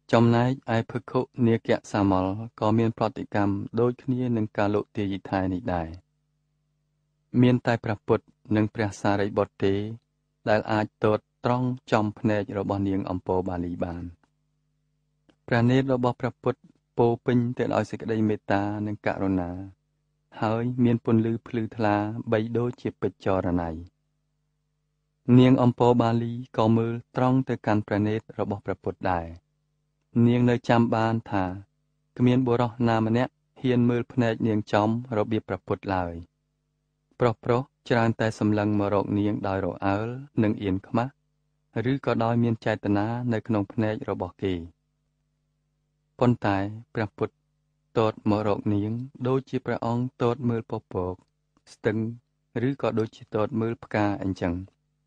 ចំណែកឯភិក្ខុនាគសាមលក៏មានប្រតិកម្មដូចគ្នានឹងកាលុទាយិដ្ឋានេះដែរមានតែព្រះពុទ្ធនិងព្រះសារីបុត្រទេដែលអាចទតត្រង់ចំភ្នែករបស់នាងអម្ពោបាលីបានព្រះនេត្ររបស់ព្រះពុទ្ធពោពេញទៅដោយសេចក្តីមេត្តានិងករុណាហើយមានពន្លឺភ្លឺថ្លាបីដូចជាពេជ្រចរណៃនាងអម្ពោបាលីក៏មើលត្រង់ទៅកាន់ព្រះនេត្ររបស់ព្រះពុទ្ធដែរនាងនៅចាំបានថាគ្មានបុរសណាម្នាក់ហ៊ានមើលភ្នែកនាងចំរបៀបព្រះពុទ្ធឡើយប្រុសប្រុសច្រើនតែសម្លឹងមករកនាងដោយរអើលនិងអៀនខ្មាស់ឬក៏ដោយមានចេតនានៅក្នុងភ្នែករបស់គេប៉ុន្តែព្រះពុទ្ធទតមករកនាងដូចជាព្រះអង្គទតមើលពពកស្ទឹងឬក៏ដូចជាទតមើលផ្កាអញ្ចឹង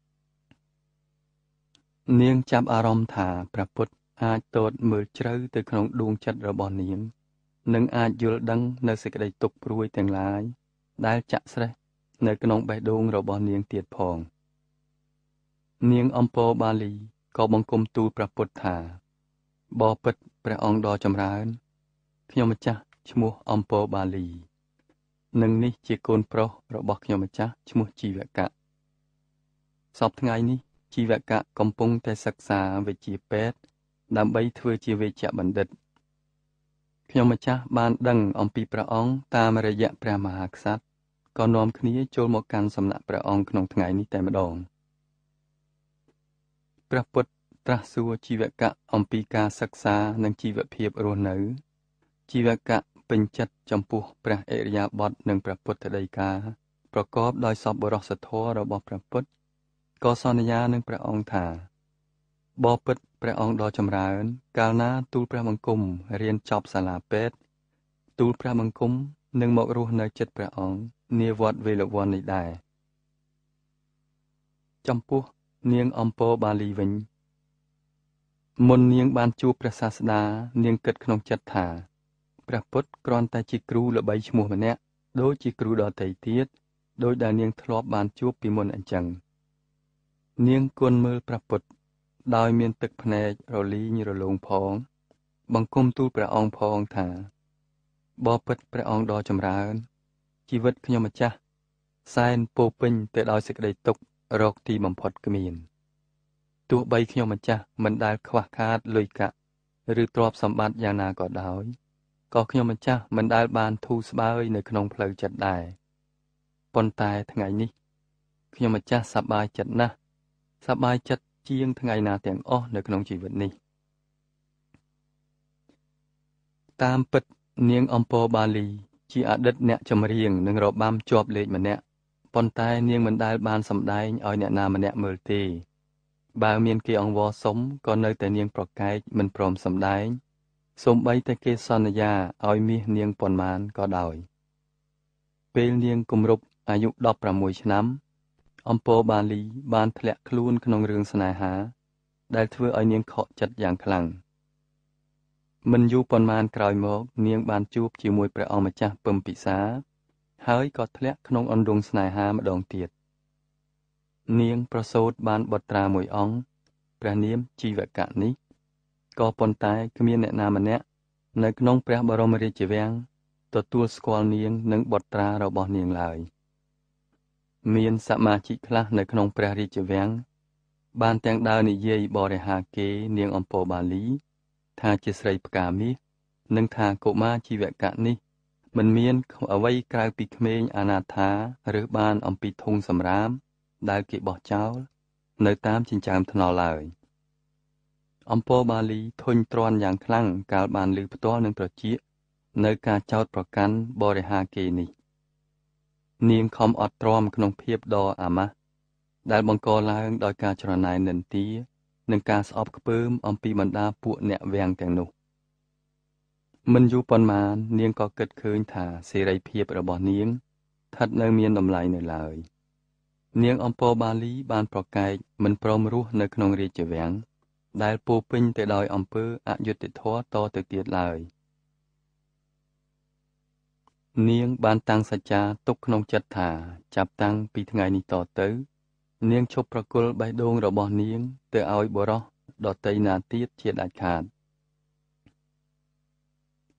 នាងចាប់អារម្មណ៍ថាព្រះពុទ្ធអាចទតមើលជ្រៅទៅក្នុងដួងចិត្តរបស់នាងនិងអាចយល់ដឹងនៅសេចក្តីទុក្ខព្រួយទាំងឡាយដែលចាក់ស្រេះនៅក្នុងបេះដូងរបស់នាងទៀតផងនាងអម្ពោបាលីក៏បង្គំទូលព្រះពុទ្ធថាបបិទ្ធព្រះអង្គដ៏ចម្រើនខ្ញុំម្ចាស់ឈ្មោះអម្ពោបាលីនិងនេះជាកូនប្រុសរបស់ខ្ញុំម្ចាស់ឈ្មោះជីវកៈសពថ្ងៃនេះជីវកៈកំពុងតែសិក្សាវិជ្ជាពេទ្យដើម្បីធ្វើជាវេជ្ជបណ្ឌិតខ្ញុំម្ចាស់បានដឹងអំពីព្រះអង្គតាមរយៈព្រះមហាក្សត្រក៏នាំគ្នាចូលមកកាន់សំណាក់ព្រះអង្គក្នុងថ្ងៃនេះតែម្ដងព្រះពុទ្ធត្រាស់សួរជីវកៈអំពីការសិក្សានិងជីវភាពរស់នៅជីវកៈពេញចិត្តចំពោះព្រះអរិយាបថនិងព្រះពុទ្ធដីកាប្រកបដោយសប្បុរសធម៌របស់ព្រះពុទ្ធក៏សន្យានឹងព្រះអង្គថាបបិទ្ធព្រះអង្គដ៏ចម្រើនកាលណាទូលព្រះបង្គំរៀនចប់សាលាពេទ្យទូលព្រះបង្គំនឹងមករស់នៅជិតព្រះអង្គនាវត្តវេលវ័ននេះដែរចំពោះនាងអម្ពោបាលីវិញមុននាងបានជួបព្រះសាស្តានាងគិតក្នុងចិត្តថាព្រះពុទ្ធគ្រាន់តែជាគ្រូល្បីឈ្មោះម្នាក់ដូចជាគ្រូដទៃទៀតដោយដែលនាងធ្លាប់បានជួបពីមុនអញ្ចឹងនាងគុណមើលព្រះពុទ្ធដោយមានទឹកភ្នែករលីងរលោងផងបង្គំទូលព្រះអង្គផងថាបបិទ្ធព្រះអង្គដ៏ចម្រើនជីវិតខ្ញុំម្ចាស់សែនពោពេញទៅដោយសេចក្តីទុក្ខរកទីបំផុតគ្មានទោះបីខ្ញុំម្ចាស់មិនដែលខ្វះខាតលុយកាក់ឬទ្រព្យសម្បត្តិយ៉ាងណាក៏ដោយក៏ខ្ញុំម្ចាស់មិនដែលបានធូរស្បើយនៅក្នុងផ្លូវចិត្តដែរប៉ុន្តែថ្ងៃនេះខ្ញុំម្ចាស់សប្បាយចិត្តណាស់សប្បាយចិត្តជាងថ្ងៃណាទាំងអស់នៅក្នុងជីវិតនេះតាមពិតនាងអម្ពោបាលីជាអតីតអ្នកចម្រៀងនិងរបាំជាប់លេខម្នាក់ប៉ុន្តែនាងមិនដែលបានសម្ដែងឲ្យអ្នកណាម្នាក់មើលទេបើមានគេអង្វរសុំក៏នៅតែនាងប្រកែកមិនព្រមសម្ដែងសូម្បីតែគេសន្យាឲ្យមាសនាងប៉ុន្មានក៏ដោយពេលនាងគម្រប់អាយុដប់ប្រាំមួយឆ្នាំអម្ពោបាលីបានធ្លាក់ខ្លួនក្នុងរឿងស្នេហាដែលធ្វើឲ្យនាងខកចិត្តយ៉ាងខ្លាំងមិនយូរប៉ុន្មានក្រោយមកនាងបានជួបជាមួយព្រះអង្គម្ចាស់ពឹមពិសាហើយក៏ធ្លាក់ក្នុងអន្ទង់ស្នេហាម្ដងទៀតនាងប្រសូតបានបុត្រាមួយអង្គព្រះនាមជីវកៈនេះក៏ប៉ុន្តែគ្មានអ្នកណាម្នាក់នៅក្នុងព្រះបរមរាជវាំងទទួលស្គាល់នាងនិងបុត្រារបស់នាងឡើយមានសមាជិកខ្លះនៅក្នុងព្រះរាជវាំងបានទាំងដើរនិយាយបរិហាគេនាងអម្ពោបាលីថាជាស្រីផ្កាមាសនិងថាកុមារជីវកៈនេះមិនមានអ្វីក្រៅពីក្មេងអនាថាឬបានអំពីធុងសម្រាមដែលគេបោះចោលនៅតាមចិញ្ចើមថ្នល់ឡើយអម្ពោបាលីធុញទ្រាន់យ៉ាងខ្លាំងកាលបានឮផ្ទាល់នឹងត្រចៀកនៅការចោទប្រកាន់បរិហាគេនេះនាងខំអត់ទ្រាំក្នុងភាពដ៏អាម៉ាស់ដែលបង្កឡើងដោយការច្រណែននិន្ទានិងការស្អប់ខ្ពើមអំពីបណ្ដាពួកអ្នកវាំងទាំងនោះមិនយូរប៉ុន្មាននាងក៏គិតឃើញថាសេរីភាពរបស់នាងស្ថិតនៅមានតម្លៃនៅឡើយនាងអម្ពោបាលីបានប្រកែកមិនព្រមរស់នៅក្នុងរាជវាំងដែលពោពេញទៅដោយអំពើអយុត្តិធម៌តទៅទៀតឡើយនាងបានតាំងសច្ចាទុកក្នុងចិត្តថាចាប់តាំងពីថ្ងៃនេះតទៅនាងឈប់ប្រគល់បេះដូងរបស់នាងទៅឲ្យបុរសដតីណាទៀតជាដាច់ខាត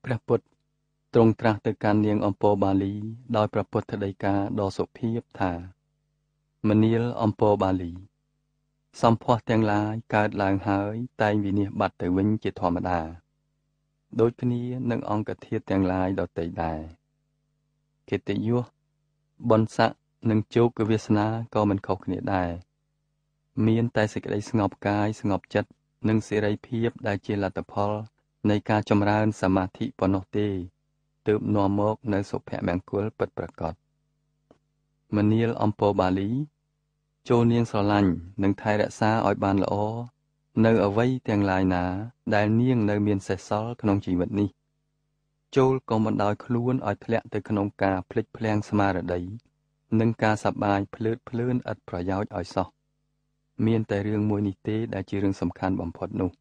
ព្រះពុទ្ធទ្រង់ត្រាស់ទៅកាន់នាងអំពរបាលីដោយព្រះពុទ្ធដីកាដ៏សុភាពថាមនាលអំពរបាលីសម្ផស្សទាំងឡាយកើតឡើងហើយតែងវិនិច្ឆ័យបាត់ទៅវិញជាធម្មតាដូចគ្នានឹងអង្គធាតុទាំងឡាយដទៃដែរកិត្តិយសបុណ្យស័ក្តិនិងជោគវាសនាក៏មិនខុសគ្នាដែរមានតែសេចក្តីស្ងប់កាយស្ងប់ចិត្តនិងសេរីភាពដែលជាលទ្ធផលនៃការចម្រើនសមាធិប៉ុណ្ណោះទេទើបនាំមកនៅសុភមង្គលពិតប្រាកដមនាលអំពរបាលីចូលនាងស្រឡាញ់និងថែរក្សាឲ្យបានល្អនៅអ្វីទាំងឡាយណាដែលនាងនៅមានសេសសល់ក្នុងជីវិតនេះចូលកុំបណ្ដោយខ្លួនឲ្យធ្លាក់ទៅក្នុងការភ្លេចភ្លាំងស្មារតីនិងការសប្បាយភ្លើតភ្លើនឥតប្រយោជន៍ឲ្យសោះមានតែរឿងមួយនេះទេដែលជារឿងសំខាន់បំផុតនោះ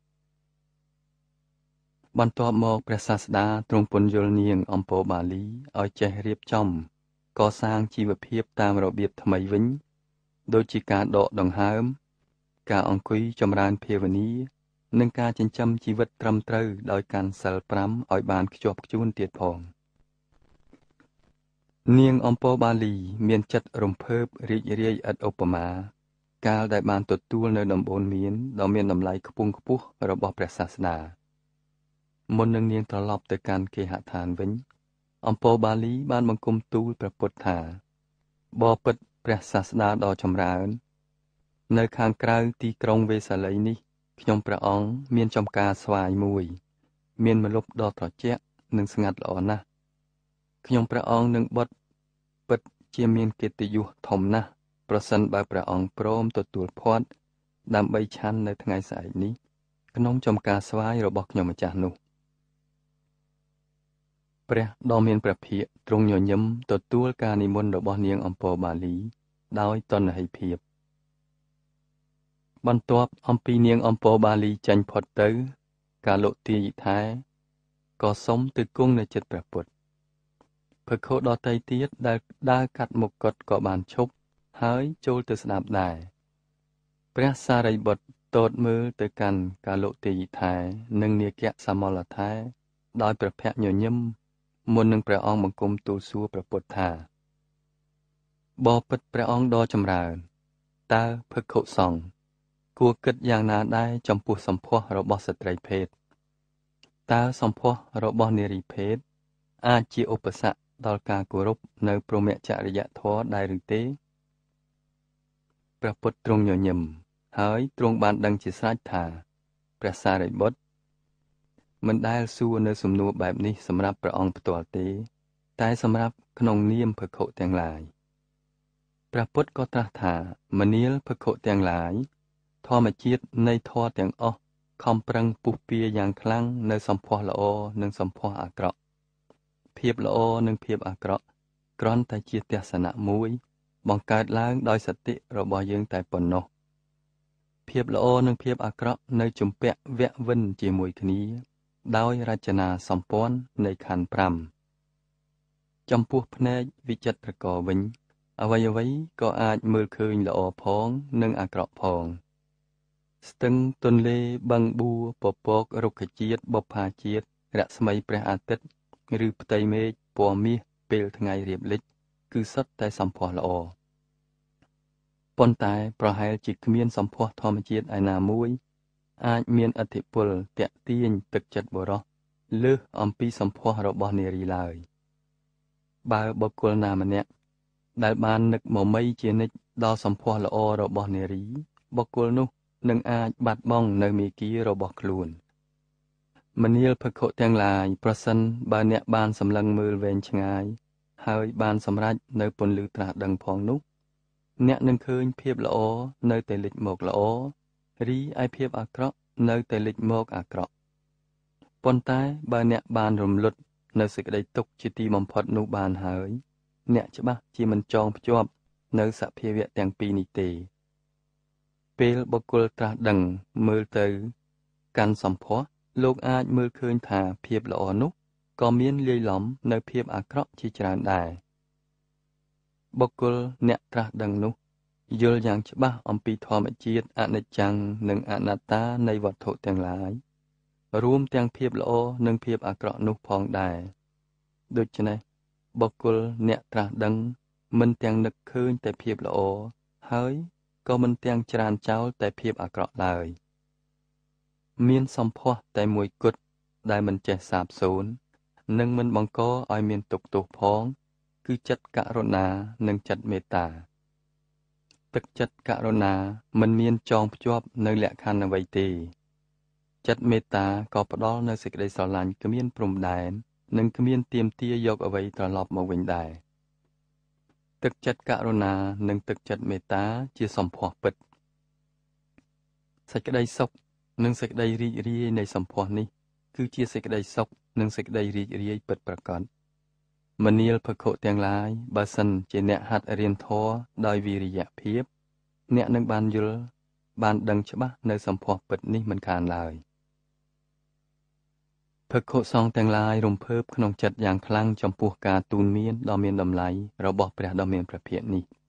បន្ទាប់មកព្រះសាស្តាទ្រង់ពន្យល់នាងអំពរបាលីឲ្យចេះរៀបចំកសាងជីវភាពតាមរបៀបថ្មីវិញដូចជាការដកដង្ហើមការអង្គុយចម្រើនភាវនានិងការចិញ្ចឹមជីវិតត្រឹមត្រូវដោយកាន់សីលប្រាំឲ្យបានខ្ជាប់ខ្ជួនទៀតផងនាងអំពរបាលីមានចិត្តរំភើបរីករាយឥតឧបមាកាលដែលបានទទួលនៅដំបូន្មានដ៏មានតម្លៃខ្ពង់ខ្ពស់របស់ព្រះសាស្តាមុននឹងនាងត្រឡប់ទៅកាន់គេហដ្ឋានវិញអំពរបាលីបានបង្គំទូលព្រះពុទ្ធថាបបិទ្ធព្រះសាស្តាដ៏ចម្រើននៅខាងក្រៅទីក្រុងវេសាលីនេះខ្ញុំព្រះអង្គមានចំការស្វាយមួយមានម្លប់ដ៏ត្រជាក់និងស្ងាត់ល្អណាស់ខ្ញុំព្រះអង្គនឹងបុត្រពិតជាមានកិត្តិយសធំណាស់ប្រសិនបើព្រះអង្គព្រមទទួលភ័ត្រដើម្បីឆាន់នៅថ្ងៃស្អែកនេះក្នុងចំការស្វាយរបស់ខ្ញុំម្ចាស់នោះព្រះដ៏មានព្រះភិក្ខទ្រង់ញញឹមទទួលការនិមន្តរបស់នាងអំពរបាលីដោយតណ្ហិភាពបន្ទាប់អំពីនាងអំពរបាលីចេញផុតទៅកាលទាយិថែក៏សុំទៅគង់នៅជិតព្រះពុទ្ធភិក្ខុដទៃទៀតដែលដើរកាត់មុខគាត់ក៏បានឈប់ហើយចូលទៅស្ដាប់ដែរព្រះសារីបុត្រទតមើលទៅកាន់កាលទាយិថែនិងនាគសមលថែដោយព្រះភ័ក្ត្រញញឹមមុននឹងព្រះអង្គបង្គំទូលសួរព្រះពុទ្ធថាបបិទ្ធព្រះអង្គដ៏ចម្រើនតើភិក្ខុសង្ឃគួរគិតយ៉ាងណាដែរចំពោះសម្ផស្សរបស់ស្ត្រីភេទតើសម្ផស្សរបស់នារីភេទអាចជាឧបសគ្គដល់ការគោរពនៅព្រហ្មចរិយធម៌ដែរឬទេព្រះពុទ្ធទ្រង់ញញឹមហើយទ្រង់បានដឹងជាស្រេចថាព្រះសារីបុត្រមិនដែលសួរនៅសំណួរបែបនេះសម្រាប់ព្រះអង្គផ្ទាល់ទេតែសម្រាប់ក្នុងនាមភិក្ខុទាំងឡាយព្រះពុទ្ធក៏ត្រាស់ថាមនាលភិក្ខុទាំងឡាយធម្មជាតិនៃធម៌ទាំងអស់ខំប្រឹងពុះពៀយ៉ាងខ្លាំងនៅសម្ផស្សល្អនិងសម្ផស្សអាក្រក់ភាពល្អនិងភាពអាក្រក់គ្រាន់តែជាទស្សនៈមួយបង្កើតឡើងដោយសតិរបស់យើងតែប៉ុណ្ណោះភាពល្អនិងភាពអាក្រក់នៅជំពាក់វគ្គវិនជាមួយគ្នាដោយរចនាសម្ព័ន្ធនៃខណ្ឌប្រាំចំពោះភ្នែកវិចិត្រករវិញអ្វីអ្វីក៏អាចមើលឃើញល្អផងនិងអាក្រក់ផងស្ទឹងទន្លេបឹងបួពពករុក្ខជាតិបុប្ផាជាតិរស្មីព្រះអាទិត្យឬផ្ទៃមេឃពណ៌មាសពេលថ្ងៃរៀបលិចគឺសុទ្ធតែសម្ផស្សល្អប៉ុន្តែប្រហែលជាគ្មានសម្ផស្សធម្មជាតិឯណាមួយអាចមានឥទ្ធិពលតាក់ទាញទឹកចិត្តបុរសលើសអំពីសម្ផស្សរបស់នារីឡើយបើបុគ្គលណាម្នាក់ដែលបាននឹកមមីជានិច្ចដល់សម្ផស្សល្អរបស់នារីបុគ្គលនោះនឹងអាចបាត់បង់នៅមេគារបស់ខ្លួនមនាលភិក្ខុទាំងឡាយប្រសិនបើអ្នកបានសម្លឹងមើលវែងឆ្ងាយហើយបានសម្រេចនៅពន្លឺត្រាស់ដឹងផងនោះអ្នកនឹងឃើញភាពល្អនៅតែលេចមកល្អរីឯភាពអាក្រក់នៅតែលេចមកអាក្រក់ប៉ុន្តែបើអ្នកបានរំលត់នៅសេចក្តីទុក្ខជាទីបំផុតនោះបានហើយអ្នកច្បាស់ជាមិនចងភ្ជាប់នៅសភាវៈទាំងពីរនេះទេពេលបុគ្គលត្រាស់ដឹងមើលទៅកាន់សម្ផស្សលោកអាចមើលឃើញថាភាពល្អនោះក៏មានលាយឡំនៅភាពអាក្រក់ជាច្រើនដែរបុគ្គលអ្នកត្រាស់ដឹងនោះយល់យ៉ាងច្បាស់អំពីធម្មជាតិអនិច្ចំនិងអនត្តានៃវត្ថុទាំងឡាយរួមទាំងភាពល្អនិងភាពអាក្រក់នោះផងដែរដូច្នេះបុគ្គលអ្នកត្រាស់ដឹងមិនទាំងនឹកឃើញតែភាពល្អហើយក៏មិនទាំងច្រានចោលតែភាពអាក្រក់ឡើយមានសម្ផស្សតែមួយគត់ដែលមិនចេះសាបសូន្យនិងមិនបង្កឲ្យមានទុក្ខទោសផងគឺចិត្តករុណានិងចិត្តមេត្តាទឹកចិត្តករុណាមិនមានចងភ្ជាប់នៅលក្ខខណ្ឌអ្វីទេចិត្តមេត្តាក៏ផ្ដល់នូវសេចក្តីស្រឡាញ់គ្មានព្រំដែននិងគ្មានទាមទារយកអ្វីត្រឡប់មកវិញដែរទឹកចិត្តករុណានិងទឹកចិត្តមេត្តាជាសម្ផស្សពិតសេចក្តីសុខនិងសេចក្តីរីករាយនៃសម្ផស្សនេះគឺជាសេចក្តីសុខនិងសេចក្តីរីករាយពិតប្រាកដមនាលភិក្ខុទាំងឡាយបើសិនជាអ្នកហាត់រៀនធម៌ដោយវិរិយភាពអ្នកនឹងបានយល់បានដឹងច្បាស់នៅសម្ផស្សពិតនេះមិនខានឡើយភិក្ខុសង្ឃទាំងឡាយរំភើបក្នុងចិត្តយ៉ាងខ្លាំងចំពោះការទូន្មានដ៏មានតម្លៃរបស់ព្រះដ៏មានព្រះភាកនេះ